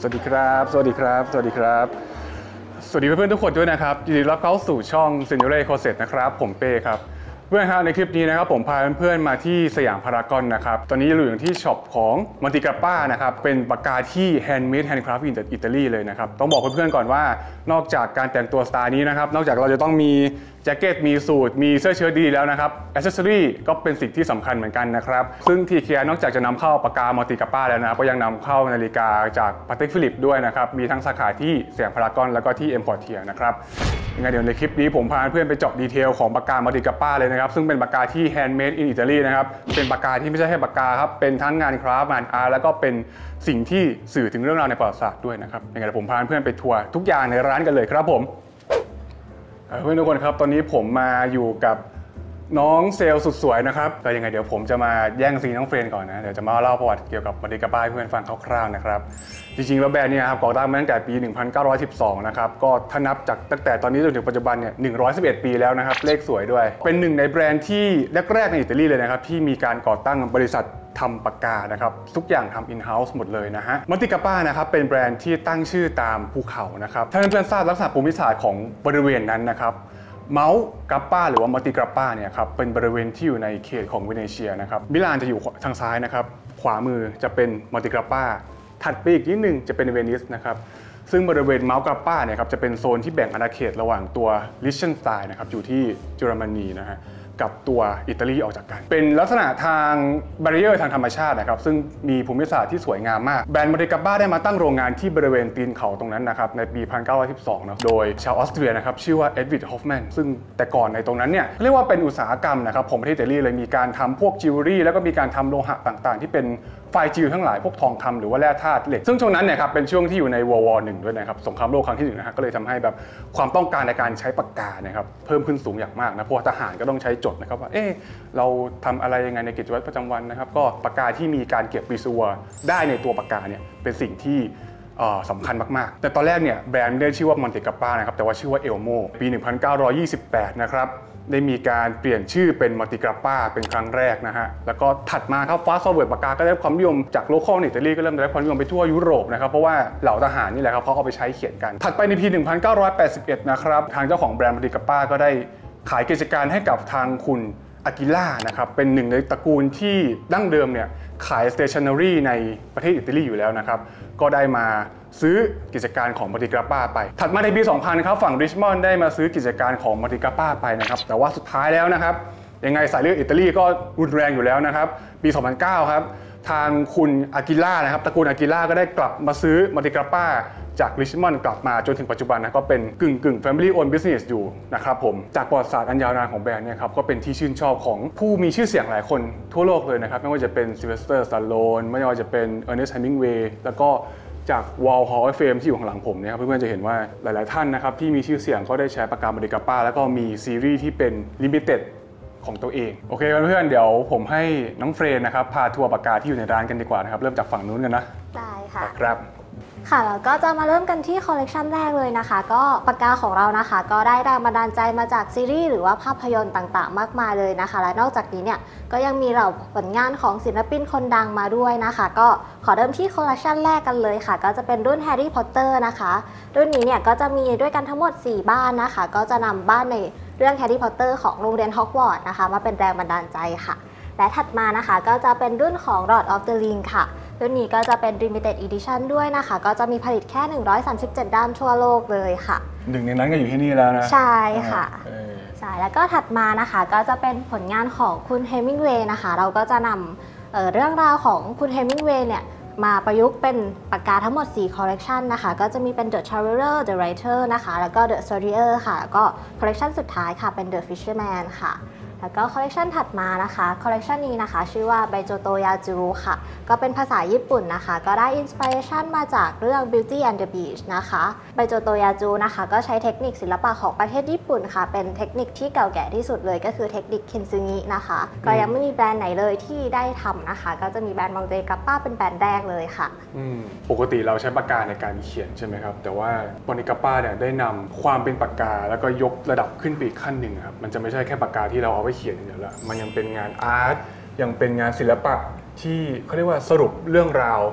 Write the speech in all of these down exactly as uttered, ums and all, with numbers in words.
วัสดีครับสวัสดีครับสวัสดีครับสวัสดีเพื่อนๆทุกคนด้วยนะครับยินดีต้อนรับเข้าสู่ช่อง Senior Closet นะครับผมเป้ครับเพื่อนครับในคลิปนี้นะครับผมพาเพื่อนๆมาที่สยามพารากอนนะครับตอนนี้อยู่ที่ช็อปของมอนติกาป้านะครับเป็นปากกาที่ handmade handcraft inอิตาลีเลยนะครับต้องบอกเพื่อนๆก่อนว่านอกจากการแต่งตัวสไตล์นี้นะครับนอกจากเราจะต้องมีแจ็คเก็ตมีสูทมีเสื้อเชิ้ตดีแล้วนะครับแอ c เซสซอรี่ก็เป็นสิ่งที่สำคัญเหมือนกันนะครับซึ่ง ที เค นอกจากจะนำเข้าปากกามอนติกาป้าแล้วนะครับก็ยังนำเข้านาฬิกาจากปาเต็กฟิลิปด้วยนะครับมีทั้งสาขาที่สยามพารากอนแล้วก็ที่เอ็มพอร์เทียนะครับยังไงเดี๋ยวในคลิปนี้ผมพาเพื่อนไปเจาะดีเทลของปากกามอนติกาป้าเลยนะครับซึ่งเป็นปากกาที่ handmade in อิตาลีนะครับเป็นปากกาที่ไม่ใช่แค่ปากกาครับเป็นทั้งงานคราฟต์งานอาร์ตแล้วก็เป็นสิ่งที่สื่อถึงเรื่องราวในประวัติศาสตร์ด้วยนะครับยังไงเดี๋ยวผมพาเพื่อนไปทัวร์ทุกอย่างในร้านกันเลยครับผมเพื่อนทุกคนครับตอนนี้ผมมาอยู่กับน้องเซลล์สุดสวยนะครับก็ยังไงเดี๋ยวผมจะมาแย่งซีน้องเฟรนก่อนนะเดี๋ยวจะมาเล่าประวัติเกี่ยวกับมอนติกาป้าให้เพื่อนฟังคร่าวๆนะครับจริงๆแล้วแบรนด์นี้ครับก่อตั้งมาตั้งแต่ปี หนึ่งพันเก้าร้อยสิบสอง นะครับก็ถ้านับจากตั้งแต่ตอนนี้จนถึงปัจจุบันเนี่ยหนึ่งร้อยสิบเอ็ดปีแล้วนะครับเลขสวยด้วยเป็นหนึ่งในแบรนด์ที่แรกๆในอิตาลีเลยนะครับที่มีการก่อตั้งบริษัททำปากกานะครับทุกอย่างทำ in-house หมดเลยนะฮะมอนติกาป้านะครับเป็นแบรนด์ที่ตั้งชื่อตามภูเขานะครับถ้าเพื่อนๆทราบลักษณะภูมิศาสตร์ของบริเวณนั้นนะครับเมาส์กราป้าหรือว่ามอนติกาป้าเนี่ยครับเป็นบริเวณที่อยู่ในเขตของเวเนเชียนะครับมิลานจะอยู่ทางซ้ายนะครับขวามือจะเป็นมอนติกาป้าถัดไปอีกนิดนึงจะเป็นเวนิสนะครับซึ่งบริเวณเมาส์กราป้าเนี่ยครับจะเป็นโซนที่แบ่งอาณาเขตระหว่างตัวลิชเชนสไตน์นะครับอยู่ที่เยอรมนีนะฮะกับตัวอิตาลีออกจากกันเป็นลักษณะทางบาริเออร์ทางธรรมชาตินะครับซึ่งมีภูมิศาสตร์ที่สวยงามมากแบรนด์มอนติกาป้าได้มาตั้งโรงงานที่บริเวณตีนเขาตรงนั้นนะครับในปี หนึ่งพันเก้าร้อยสิบสอง นะโดยชาวออสเตรียนะครับชื่อว่าเอ็ดวิดฮอฟแมนซึ่งแต่ก่อนในตรงนั้นเนี่ยเรียกว่าเป็นอุตสาหกรรมนะครับของประเทศอิตาลีเลยมีการทำพวกจิวเวลรี่แล้วก็มีการทำโลหะต่างๆที่เป็นไฟจิวทั้งหลายพวกทองคำหรือว่าแร่ธาตุเหล็กซึ่งช่วงนั้นเนี่ยครับเป็นช่วงที่อยู่ใน World War หนึ่งด้วยนะครับสงครามโลกครั้งที่หนึ่งนะฮะก็เลยทำให้แบบความต้องการในการใช้ปากกานะครับเพิ่มขึ้นสูงอย่างมากนะเพราะทหารก็ต้องใช้จดนะครับว่าเอ๊ะเราทำอะไรยังไงในกิจวัตรประจำวันนะครับก็ปากกาที่มีการเก็บรีซัวได้ในตัวปากกาเนี่ยเป็นสิ่งที่สำคัญมากๆแต่ตอนแรกเนี่ยแบรนด์ไม่ได้ชื่อว่ามอนติกาป้านะครับแต่ว่าชื่อว่าเอลโมปี หนึ่งพันเก้าร้อยยี่สิบแปด นะครับได้มีการเปลี่ยนชื่อเป็นมอนติกาป้าเป็นครั้งแรกนะฮะแล้วก็ถัดมาครับฟาสต์ฟอร์เวิร์ดปากกาก็ได้ความนิยมจากโลคอลในอิตาลีก็เริ่มได้ความนิยมไปทั่วยุโรปนะครับเพราะว่าเหล่าทหารนี่แหละครับเขาเอาไปใช้เขียนกันถัดไปในปี หนึ่งพันเก้าร้อยแปดสิบเอ็ด นะครับทางเจ้าของแบรนด์มอนติกาป้าก็ได้ขายกิจการให้กับทางคุณอากิล่านะครับเป็นหนึ่งในตระกูลที่ดั้งเดิมเนี่ยขาย stationery ในประเทศอิตาลีอยู่แล้วนะครับก็ได้มาซื้อกิจการของมอนติกาป้าไปถัดมาในปี สองพัน ครับฝั่งริชมอนด์ได้มาซื้อกิจการของมอนติกาป้าไปนะครับแต่ว่าสุดท้ายแล้วนะครับยังไงสายเลือดอิตาลีก็รุนแรงอยู่แล้วนะครับปี สองพันเก้า ครับทางคุณอากิล่านะครับตระกูลอากิล่าก็ได้กลับมาซื้อมอนติกาป้าจากริชมอนด์กลับมาจนถึงปัจจุบันนะก็เป็นกึ่งกึ่ง Family Owned Business อยู่นะครับผมจากประวัติศาสตร์อันยาวนานของแบรนด์เนี่ยครับก็เป็นที่ชื่นชอบของผู้มีชื่อเสียงหลายคนทั่วโลกเลยนะครับไม่ว่าจะเป็นซิลเวสเตอร์สตาโลนไม่ว่าจะเป็นเออร์เนสต์ เฮมิงเวย์แล้วก็จาก Wall Hall of Fame ที่อยู่ข้างหลังผมเนี่ยครับเพื่อนๆจะเห็นว่าหลายๆท่านนะครับที่มีชื่อเสียงก็ได้ใช้ปากกามอนติกาป้าแล้วก็มีซีรีส์ที่เป็น Limited ของตัวเองโอเคเพื่อนๆเดี๋ยวผมให้น้องเฟรนนะครับพาทัวร์ปากกาที่อยู่ในร้านกันดีกว่านะครับเริ่มจากฝั่งนู้นกันนะได้ค่ะครับค่ะแล้วก็จะมาเริ่มกันที่คอลเลกชันแรกเลยนะคะก็ปากกาของเรานะคะก็ได้แรงบันดาลใจมาจากซีรีส์หรือว่าภาพยนตร์ต่างๆมากมายเลยนะคะและนอกจากนี้เนี่ยก็ยังมีเหล่าผลงานของศิลปินคนดังมาด้วยนะคะก็ขอเริ่มที่คอลเลกชันแรกกันเลยค่ะก็จะเป็นรุ่นแฮร์รี่พอตเตอร์นะคะรุ่นนี้เนี่ยก็จะมีด้วยกันทั้งหมดสี่บ้านนะคะก็จะนำบ้านในเรื่องแฮร์รี่พอตเตอร์ของโรงเรียนฮอกวอตส์นะคะมาเป็นแรงบันดาลใจค่ะและถัดมานะคะก็จะเป็นรุ่นของ Lord of the Ring ค่ะรุ่นนี้ก็จะเป็น Limited Edition ด้วยนะคะก็จะมีผลิตแค่หนึ่งร้อยสามสิบเจ็ดด้านทั่วโลกเลยค่ะหนึ่งในนั้นก็อยู่ที่นี่แล้วนะใช่ค่ะใช่แล้วก็ถัดมานะคะก็จะเป็นผลงานของคุณเฮมิงเวย์นะคะเราก็จะนำ เอ่อ เรื่องราวของคุณเฮมิงเวย์เนี่ยมาประยุกต์เป็นปากกาทั้งหมดสี่คอลเลกชันนะคะก็จะมีเป็น The Traveler The Writer นะคะแล้วก็ The Storier ค่ะแล้วก็คอลเลกชันสุดท้ายค่ะเป็น The Fisherman ค่ะแล้วก็คอลเลกชันถัดมานะคะคอลเลกชันนี้นะคะชื่อว่าไบโจโตยาจูค่ะก็เป็นภาษาญี่ปุ่นนะคะก็ได้อินสปิเรชันมาจากเรื่อง Beauty and the Beast นะคะไบโจโตยาจูนะคะก็ใช้เทคนิคศิลปะของประเทศญี่ปุ่นค่ะเป็นเทคนิคที่เก่าแก่ที่สุดเลยก็คือเทคนิคคินซึงินะคะก็ยังไม่มีแบรนด์ไหนเลยที่ได้ทำนะคะก็จะมีแบรนด์มอนติกาป้าเป็นแบรนด์แรกเลยค่ะปกติเราใช้ปากกาในการเขียนใช่ไหมครับแต่ว่ามอนติกาป้าเนี่ยได้นำความเป็นปากกาแล้วก็ยกระดับขึ้นไปอีกขั้นหนึ่งครับมันจะไม่ใช่แค่ปากกาที่เราเอาไว้เขียนอย่างเดียวละมันยังเป็นงานอาร์ตยังเป็นงานศิลปะที่เขาเรียกว่าสรุปเรื่องราว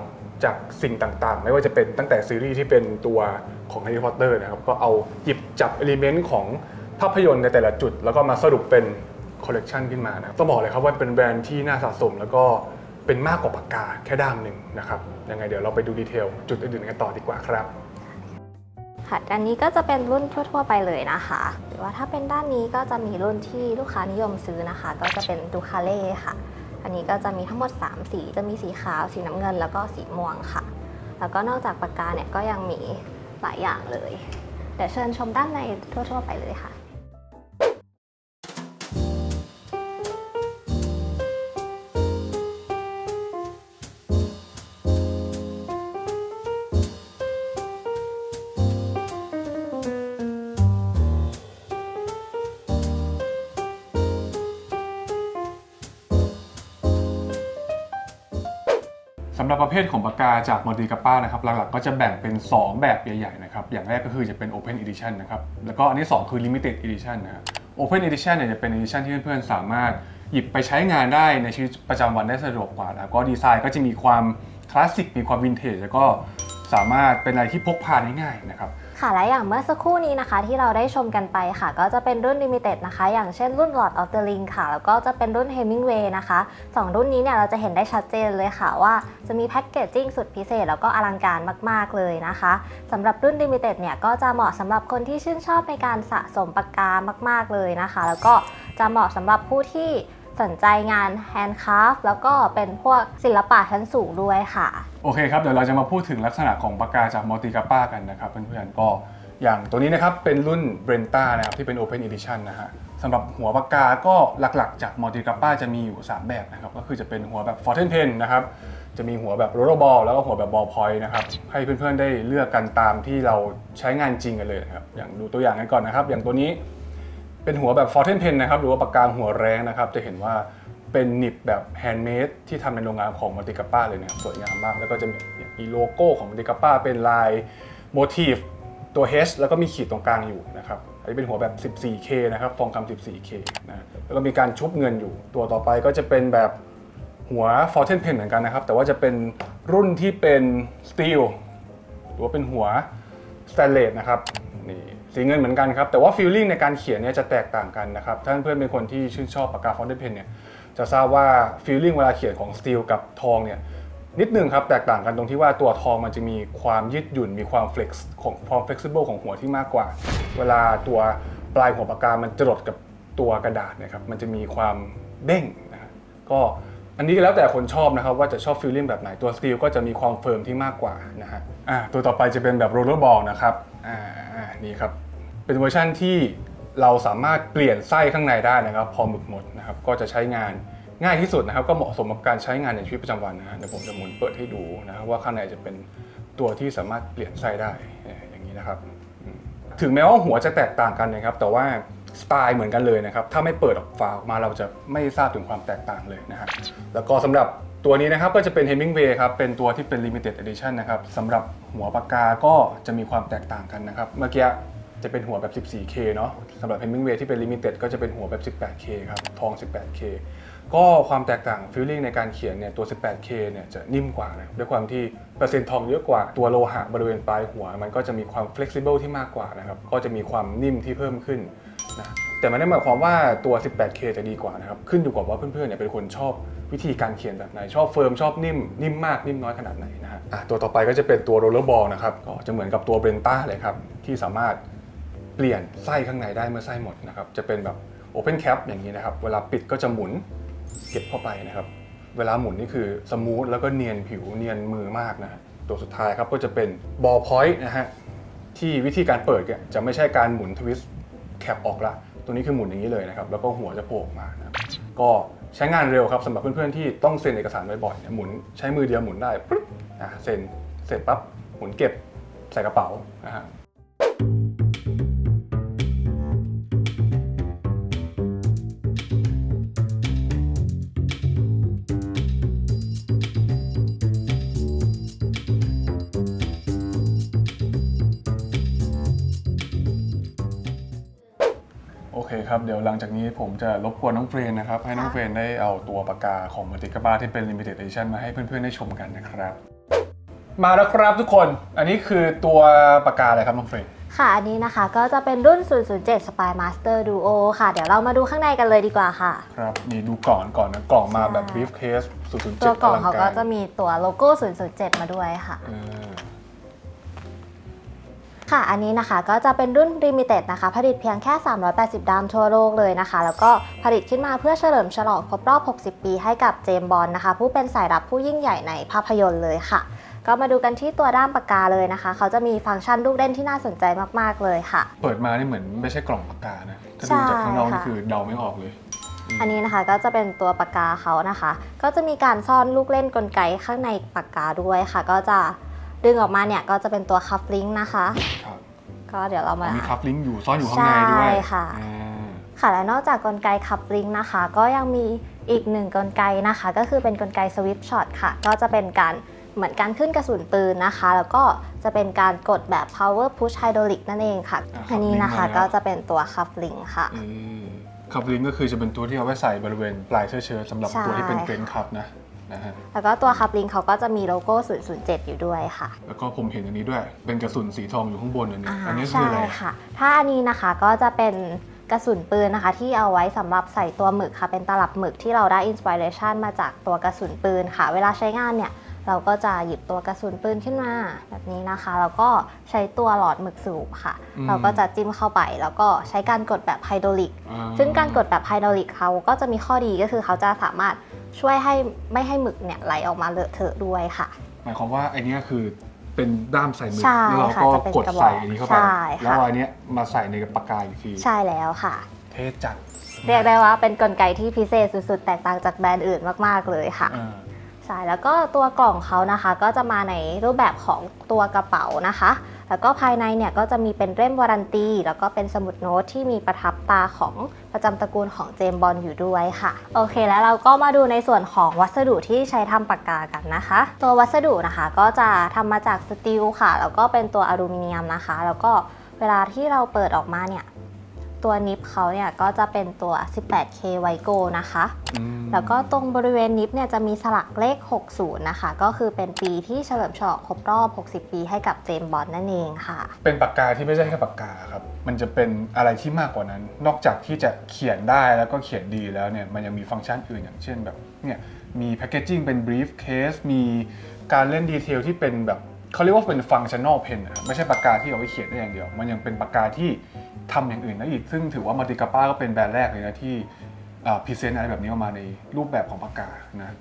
จากสิ่งต่างๆไม่ว่าจะเป็นตั้งแต่ซีรีส์ที่เป็นตัวของ Harry Potter นะครับก็เอาหยิบจับเอลิเมนต์ของภาพยนตร์ในแต่ละจุดแล้วก็มาสรุปเป็นคอลเลกชันขึ้นมานะต้องบอกเลยครับว่าเป็นแบรนด์ที่น่าสะสมแล้วก็เป็นมากกว่าปากกาแค่ด้ามหนึ่งนะครับยังไงเดี๋ยวเราไปดูดีเทลจุดอื่นๆกันต่อดีกว่าครับค่ะอันนี้ก็จะเป็นรุ่นทั่วๆไปเลยนะคะหรือว่าถ้าเป็นด้านนี้ก็จะมีรุ่นที่ลูกค้านิยมซื้อนะคะก็จะเป็นดูคาเล่ค่ะอันนี้ก็จะมีทั้งหมดสามสีจะมีสีขาวสีน้ำเงินแล้วก็สีม่วงค่ะแล้วก็นอกจากปากกาเนี่ยก็ยังมีหลายอย่างเลยเดี๋ยวเชิญชมด้านในทั่วๆไปเลยค่ะสำหรับประเภทของปากกาจาก Multicapa นะครับหลักๆก็จะแบ่งเป็นสองแบบใหญ่ๆนะครับอย่างแรกก็คือจะเป็น Open Edition นะครับแล้วก็อันที่สองคือ Limited Edition นะครับ Open Edition เนี่ยจะเป็น Edition ที่เพื่อนๆสามารถหยิบไปใช้งานได้ในชีวิตประจำวันได้สะดวกกว่าแล้วก็ดีไซน์ก็จะมีความคลาสสิกมีความวินเทจแล้วก็สามารถเป็นอะไรที่พกพาได้ง่ายนะครับค่ะและอย่างเมื่อสักครู่นี้นะคะที่เราได้ชมกันไปค่ะก็จะเป็นรุ่น Limited นะคะอย่างเช่นรุ่น Lord of the Ring ค่ะแล้วก็จะเป็นรุ่น Hemingway นะคะสองรุ่นนี้เนี่ยเราจะเห็นได้ชัดเจนเลยค่ะว่าจะมีแพ็กเกจจิ้งสุดพิเศษแล้วก็อลังการมากๆเลยนะคะสำหรับรุ่น Limited เนี่ยก็จะเหมาะสำหรับคนที่ชื่นชอบในการสะสมปากกามากๆเลยนะคะแล้วก็จะเหมาะสำหรับผู้ที่สนใจงานแฮนด์คราฟต์แล้วก็เป็นพวกศิลปะชั้นสูงด้วยค่ะโอเคครับเดี๋ยวเราจะมาพูดถึงลักษณะของปากกาจาก Multicapa กันนะครับเพื่อนๆก็อย่างตัวนี้นะครับเป็นรุ่น Brenta นะครับที่เป็น Open Edition นะฮะสำหรับหัวปากกาก็หลักๆจาก Multicapa จะมีอยู่สามแบบนะครับก็คือจะเป็นหัวแบบ Fountain Pen นะครับจะมีหัวแบบ Roller Ball แล้วก็หัวแบบ Ball Point นะครับให้เพื่อนๆได้เลือกกันตามที่เราใช้งานจริงกันเลยนะครับอย่างดูตัวอย่างกันก่อนนะครับอย่างตัวนี้เป็นหัวแบบ Fountain Pen นะครับหรือว่าปากกาหัวแรงนะครับจะเห็นว่าเป็นหนิบแบบแฮนด์เมดที่ทำในโรงงานของ Multicapa เลยนะครับสวยงามมากแล้วก็จะมีโลโก้ของ Multicapa เป็นลายโมทีฟตัว H แล้วก็มีขีดตรงกลางอยู่นะครับอันนี้เป็นหัวแบบ สิบสี่ เค นะครับทองคำ สิบสี่ เค นะแล้วก็มีการชุบเงินอยู่ตัวต่อไปก็จะเป็นแบบหัว Fountain Pen เหมือนกันนะครับแต่ว่าจะเป็นรุ่นที่เป็นสตีลหรือว่าเป็นหัวสแตนเลสนะครับนี่สีเงินเหมือนกันครับแต่ว่าฟีลลิ่งในการเขียนเนี่ยจะแตกต่างกันนะครับถ้าเพื่อนเป็นคนที่ชื่นชอบปากกา Fountain Pen เนี่ยจะทราบว่าฟีลลิ่งเวลาเขียนของสตีลกับทองเนี่ยนิดนึงครับแตกต่างกันตรงที่ว่าตัวทองมันจะมีความยืดหยุ่นมีความ flex ของความ flexible ของหัวที่มากกว่าเวลาตัวปลายหัวปากกามันจรดกับตัวกระดาษนะครับมันจะมีความเด้งนะก็อันนี้แล้วแต่คนชอบนะครับว่าจะชอบฟีลลิ่งแบบไหนตัวสตีลก็จะมีความเฟิร์มที่มากกว่านะฮะอ่าตัวต่อไปจะเป็นแบบ roller ball นะครับอ่านี่ครับเป็นเวอร์ชันที่เราสามารถเปลี่ยนไส้ข้างในได้นะครับพอหมึกหมดนะครับก็จะใช้งานง่ายที่สุดนะครับก็เหมาะสมกับการใช้งานในชีวิตประจำวันนะฮะเดี๋ยวผมจะหมุนเปิดให้ดูนะครับว่าข้างในจะเป็นตัวที่สามารถเปลี่ยนไส้ได้อย่างนี้นะครับถึงแม้ว่าหัวจะแตกต่างกันนะครับแต่ว่าสไตล์เหมือนกันเลยนะครับถ้าไม่เปิดออกฝาออกมาเราจะไม่ทราบถึงความแตกต่างเลยนะฮะแล้วก็สำหรับตัวนี้นะครับก็จะเป็น Hemingway ครับเป็นตัวที่เป็น Limited Edition นะครับสำหรับหัวปากกาก็จะมีความแตกต่างกันนะครับเมื่อกี้จะเป็นหัวแบบ สิบสี่ เค เนาะสำหรับ Hemingway ที่เป็น Limited ก็จะเป็นหัวแบบ สิบแปด เค ครับทอง สิบแปด เค ก็ความแตกต่างฟีลลิ่งในการเขียนเนี่ยตัว สิบแปด เค เนี่ยจะนิ่มกว่านะด้วยความที่เปอร์เซ็นต์ทองเยอะกว่าตัวโลหะบริเวณปลายหัวมันก็จะมีความ flexible ที่มากกว่านะครับก็จะมีความนิ่มที่เพิ่มขึ้นนะแต่ไม่ได้หมายความว่าตัว สิบแปด เค จะดีกว่านะครับขึ้นอยู่กับว่าเพื่อนๆเนี่ยเป็นคนชอบวิธีการเขียนแบบไหนชอบเฟิร์มชอบนิ่มนิ่มมากนิ่มน้อยขนาดไหนนะฮะตัวต่อไปก็จะเป็นตัว roller ball นะครับก็จะเหมือนกับตัว Brenta เลยครับที่สามารถเปลี่ยนไส้ข้างในได้เมื่อไส้หมดนะครับจะเป็นแบบ open cap อย่างนี้นะครับเวลาปิดก็จะหมุนเก็บเข้าไปนะครับเวลาหมุนนี่คือสมูทแล้วก็เนียนผิวเนียนมือมากนะตัวสุดท้ายครับก็จะเป็น ball point นะฮะที่วิธีการเปิดเนี่ยจะไม่ใช่การหมุนทวิสต์แคปออกละตัวนี้คือหมุนอย่างนี้เลยนะครับแล้วก็หัวจะโผล่ออกมานะก็ใช้งานเร็วครับสำหรับเพื่อนๆที่ต้องเซ็นเอกสารบ่อยๆหมุนใช้มือเดียวหมุนได้ปุ๊บอ่ะเซ็นเสร็จปั๊บหมุนเก็บใส่กระเป๋านะฮะโอเคครับเดี๋ยวหลังจากนี้ผมจะรบกวนน้องเฟรนนะครับให้น้องเฟรนได้เอาตัวปากกาของ Multicapa ที่เป็น Limited Edition มาให้เพื่อนๆได้ชมกันนะครับมาแล้วครับทุกคนอันนี้คือตัวปากกาอะไรครับน้องเฟรนค่ะอันนี้นะคะก็จะเป็นรุ่น ศูนย์ ศูนย์ เจ็ด Spy Master Duo ค่ะเดี๋ยวเรามาดูข้างในกันเลยดีกว่าค่ะครับนี่ดูก่อนก่อนนะกล่องมาแบบ briefcase ศูนย์ ศูนย์ เจ็ดตัวกล่องเขาก็จะมีตัวโลโก้ ศูนย์ ศูนย์ เจ็ด มาด้วยค่ะค่ะอันนี้นะคะก็จะเป็นรุ่น Limited นะคะผลิตเพียงแค่สามร้อยแปดสิบด้ามทั่วโลกเลยนะคะแล้วก็ผลิตขึ้นมาเพื่อเฉลิมฉลองครบรอบหกสิบปีให้กับเจมส์บอนด์นะคะผู้เป็นสายลับผู้ยิ่งใหญ่ในภาพยนตร์เลยค่ะก็มาดูกันที่ตัวด้ามปากกาเลยนะคะเขาจะมีฟังก์ชันลูกเล่นที่น่าสนใจมากๆเลยค่ะเปิดมานี่เหมือนไม่ใช่กล่องปากกานะถ้าดูจากข้างนอกนี่คือเดาไม่ออกเลยอันนี้นะคะก็จะเป็นตัวปากกาเขานะคะก็จะมีการซ่อนลูกเล่นกลไกข้างในปากกาด้วยค่ะก็จะดึงออกมาเนี่ยก็จะเป็นตัวคัฟลิงก์นะคะก็เดี๋ยวเรามามีคัฟลิงก์อยู่ซ่อนอยู่ข้างในด้วยใช่ค่ะค่ะและนอกจากกลไกคัฟลิงก์นะคะก็ยังมีอีกหนึ่งกลไกนะคะก็คือเป็นกลไกสวิปช็อตค่ะก็จะเป็นการเหมือนการขึ้นกระสุนปืนนะคะแล้วก็จะเป็นการกดแบบ power push hydraulic นั่นเองค่ะอันนี้นะคะก็จะเป็นตัวคัฟลิงก์ค่ะคัฟลิงก์ก็คือจะเป็นตัวที่เอาไว้ใส่บริเวณปลายเสื้อเชิ้ตสำหรับตัวที่เป็นเฟรนคัฟนะแล้วก็ตัวคัฟลิงก์เขาก็จะมีโลโก้ ศูนย์ ศูนย์ เจ็ด อยู่ด้วยค่ะแล้วก็ผมเห็นอันนี้ด้วยเป็นกระสุนสีทองอยู่ข้างบนอันนี้อันนี้คืออะไรค่ะถ้าอันนี้นะคะก็จะเป็นกระสุนปืนนะคะที่เอาไว้สำหรับใส่ตัวหมึกค่ะเป็นตลับหมึกที่เราได้อินสปิเรชันมาจากตัวกระสุนปืนค่ะเวลาใช้งานเนี่ยเราก็จะหยิบตัวกระสุนปืนขึ้นมาแบบนี้นะคะแล้วก็ใช้ตัวหลอดหมึกสูบค่ะเราก็จะจิ้มเข้าไปแล้วก็ใช้การกดแบบไฮดรอลิกซึ่งการกดแบบไฮดรอลิกเขาก็จะมีข้อดีก็คือเขาจะสามารถช่วยให้ไม่ให้หมึกเนี่ยไหลออกมาเลอะเทอะด้วยค่ะหมายความว่าไอ้นี่คือเป็นด้ามใส่หมึกแล้วเราก็กดใส่อันนี้เข้าไปแล้วอันนี้มาใส่ในปากกาอีกทีใช่แล้วค่ะเท่จัดเรียกได้ว่าเป็นกลไกที่พิเศษสุดๆแตกต่างจากแบรนด์อื่นมากๆเลยค่ะใช่แล้วก็ตัวกล่องเขานะคะก็จะมาในรูปแบบของตัวกระเป๋านะคะแล้วก็ภายในเนี่ยก็จะมีเป็นเล่มวารันตีแล้วก็เป็นสมุดโน้ตที่มีประทับตาของประจำตระกูลของเจมส์บอนด์อยู่ด้วยค่ะโอเคแล้วเราก็มาดูในส่วนของวัสดุที่ใช้ทำปากกากันนะคะตัววัสดุนะคะก็จะทำมาจากสตีลค่ะแล้วก็เป็นตัวอลูมิเนียมนะคะแล้วก็เวลาที่เราเปิดออกมาเนี่ยตัวนิปเขาเนี่ยก็จะเป็นตัว สิบแปดเค ไวโก้นะคะแล้วก็ตรงบริเวณนิปเนี่ยจะมีสลักเลขหกสิบนะคะก็คือเป็นปีที่เฉลิมฉลองครบรอบหกสิบปีให้กับเจมส์บอนด์นั่นเองค่ะเป็นปากกาที่ไม่ใช่แค่ปากกาครับมันจะเป็นอะไรที่มากกว่านั้นนอกจากที่จะเขียนได้แล้วก็เขียนดีแล้วเนี่ยมันยังมีฟังก์ชันอื่นอย่างเช่นแบบเนี่ยมีแพคเกจิ้งเป็น briefcase มีการเล่นดีเทลที่เป็นแบบเขาเรียกว่าเป็นฟังชั่นอลเพนนะไม่ใช่ปากกาที่เอาไว้เขียนได้อย่างเดียวมันยังเป็นปากกาที่ทำอย่างอื่นได้อีกซึ่งถือว่ามัลติกาป้าก็เป็นแบรนด์แรกเลยนะที่พรีเซนต์อะไรแบบนี้ออกมาในรูปแบบของปากกานะ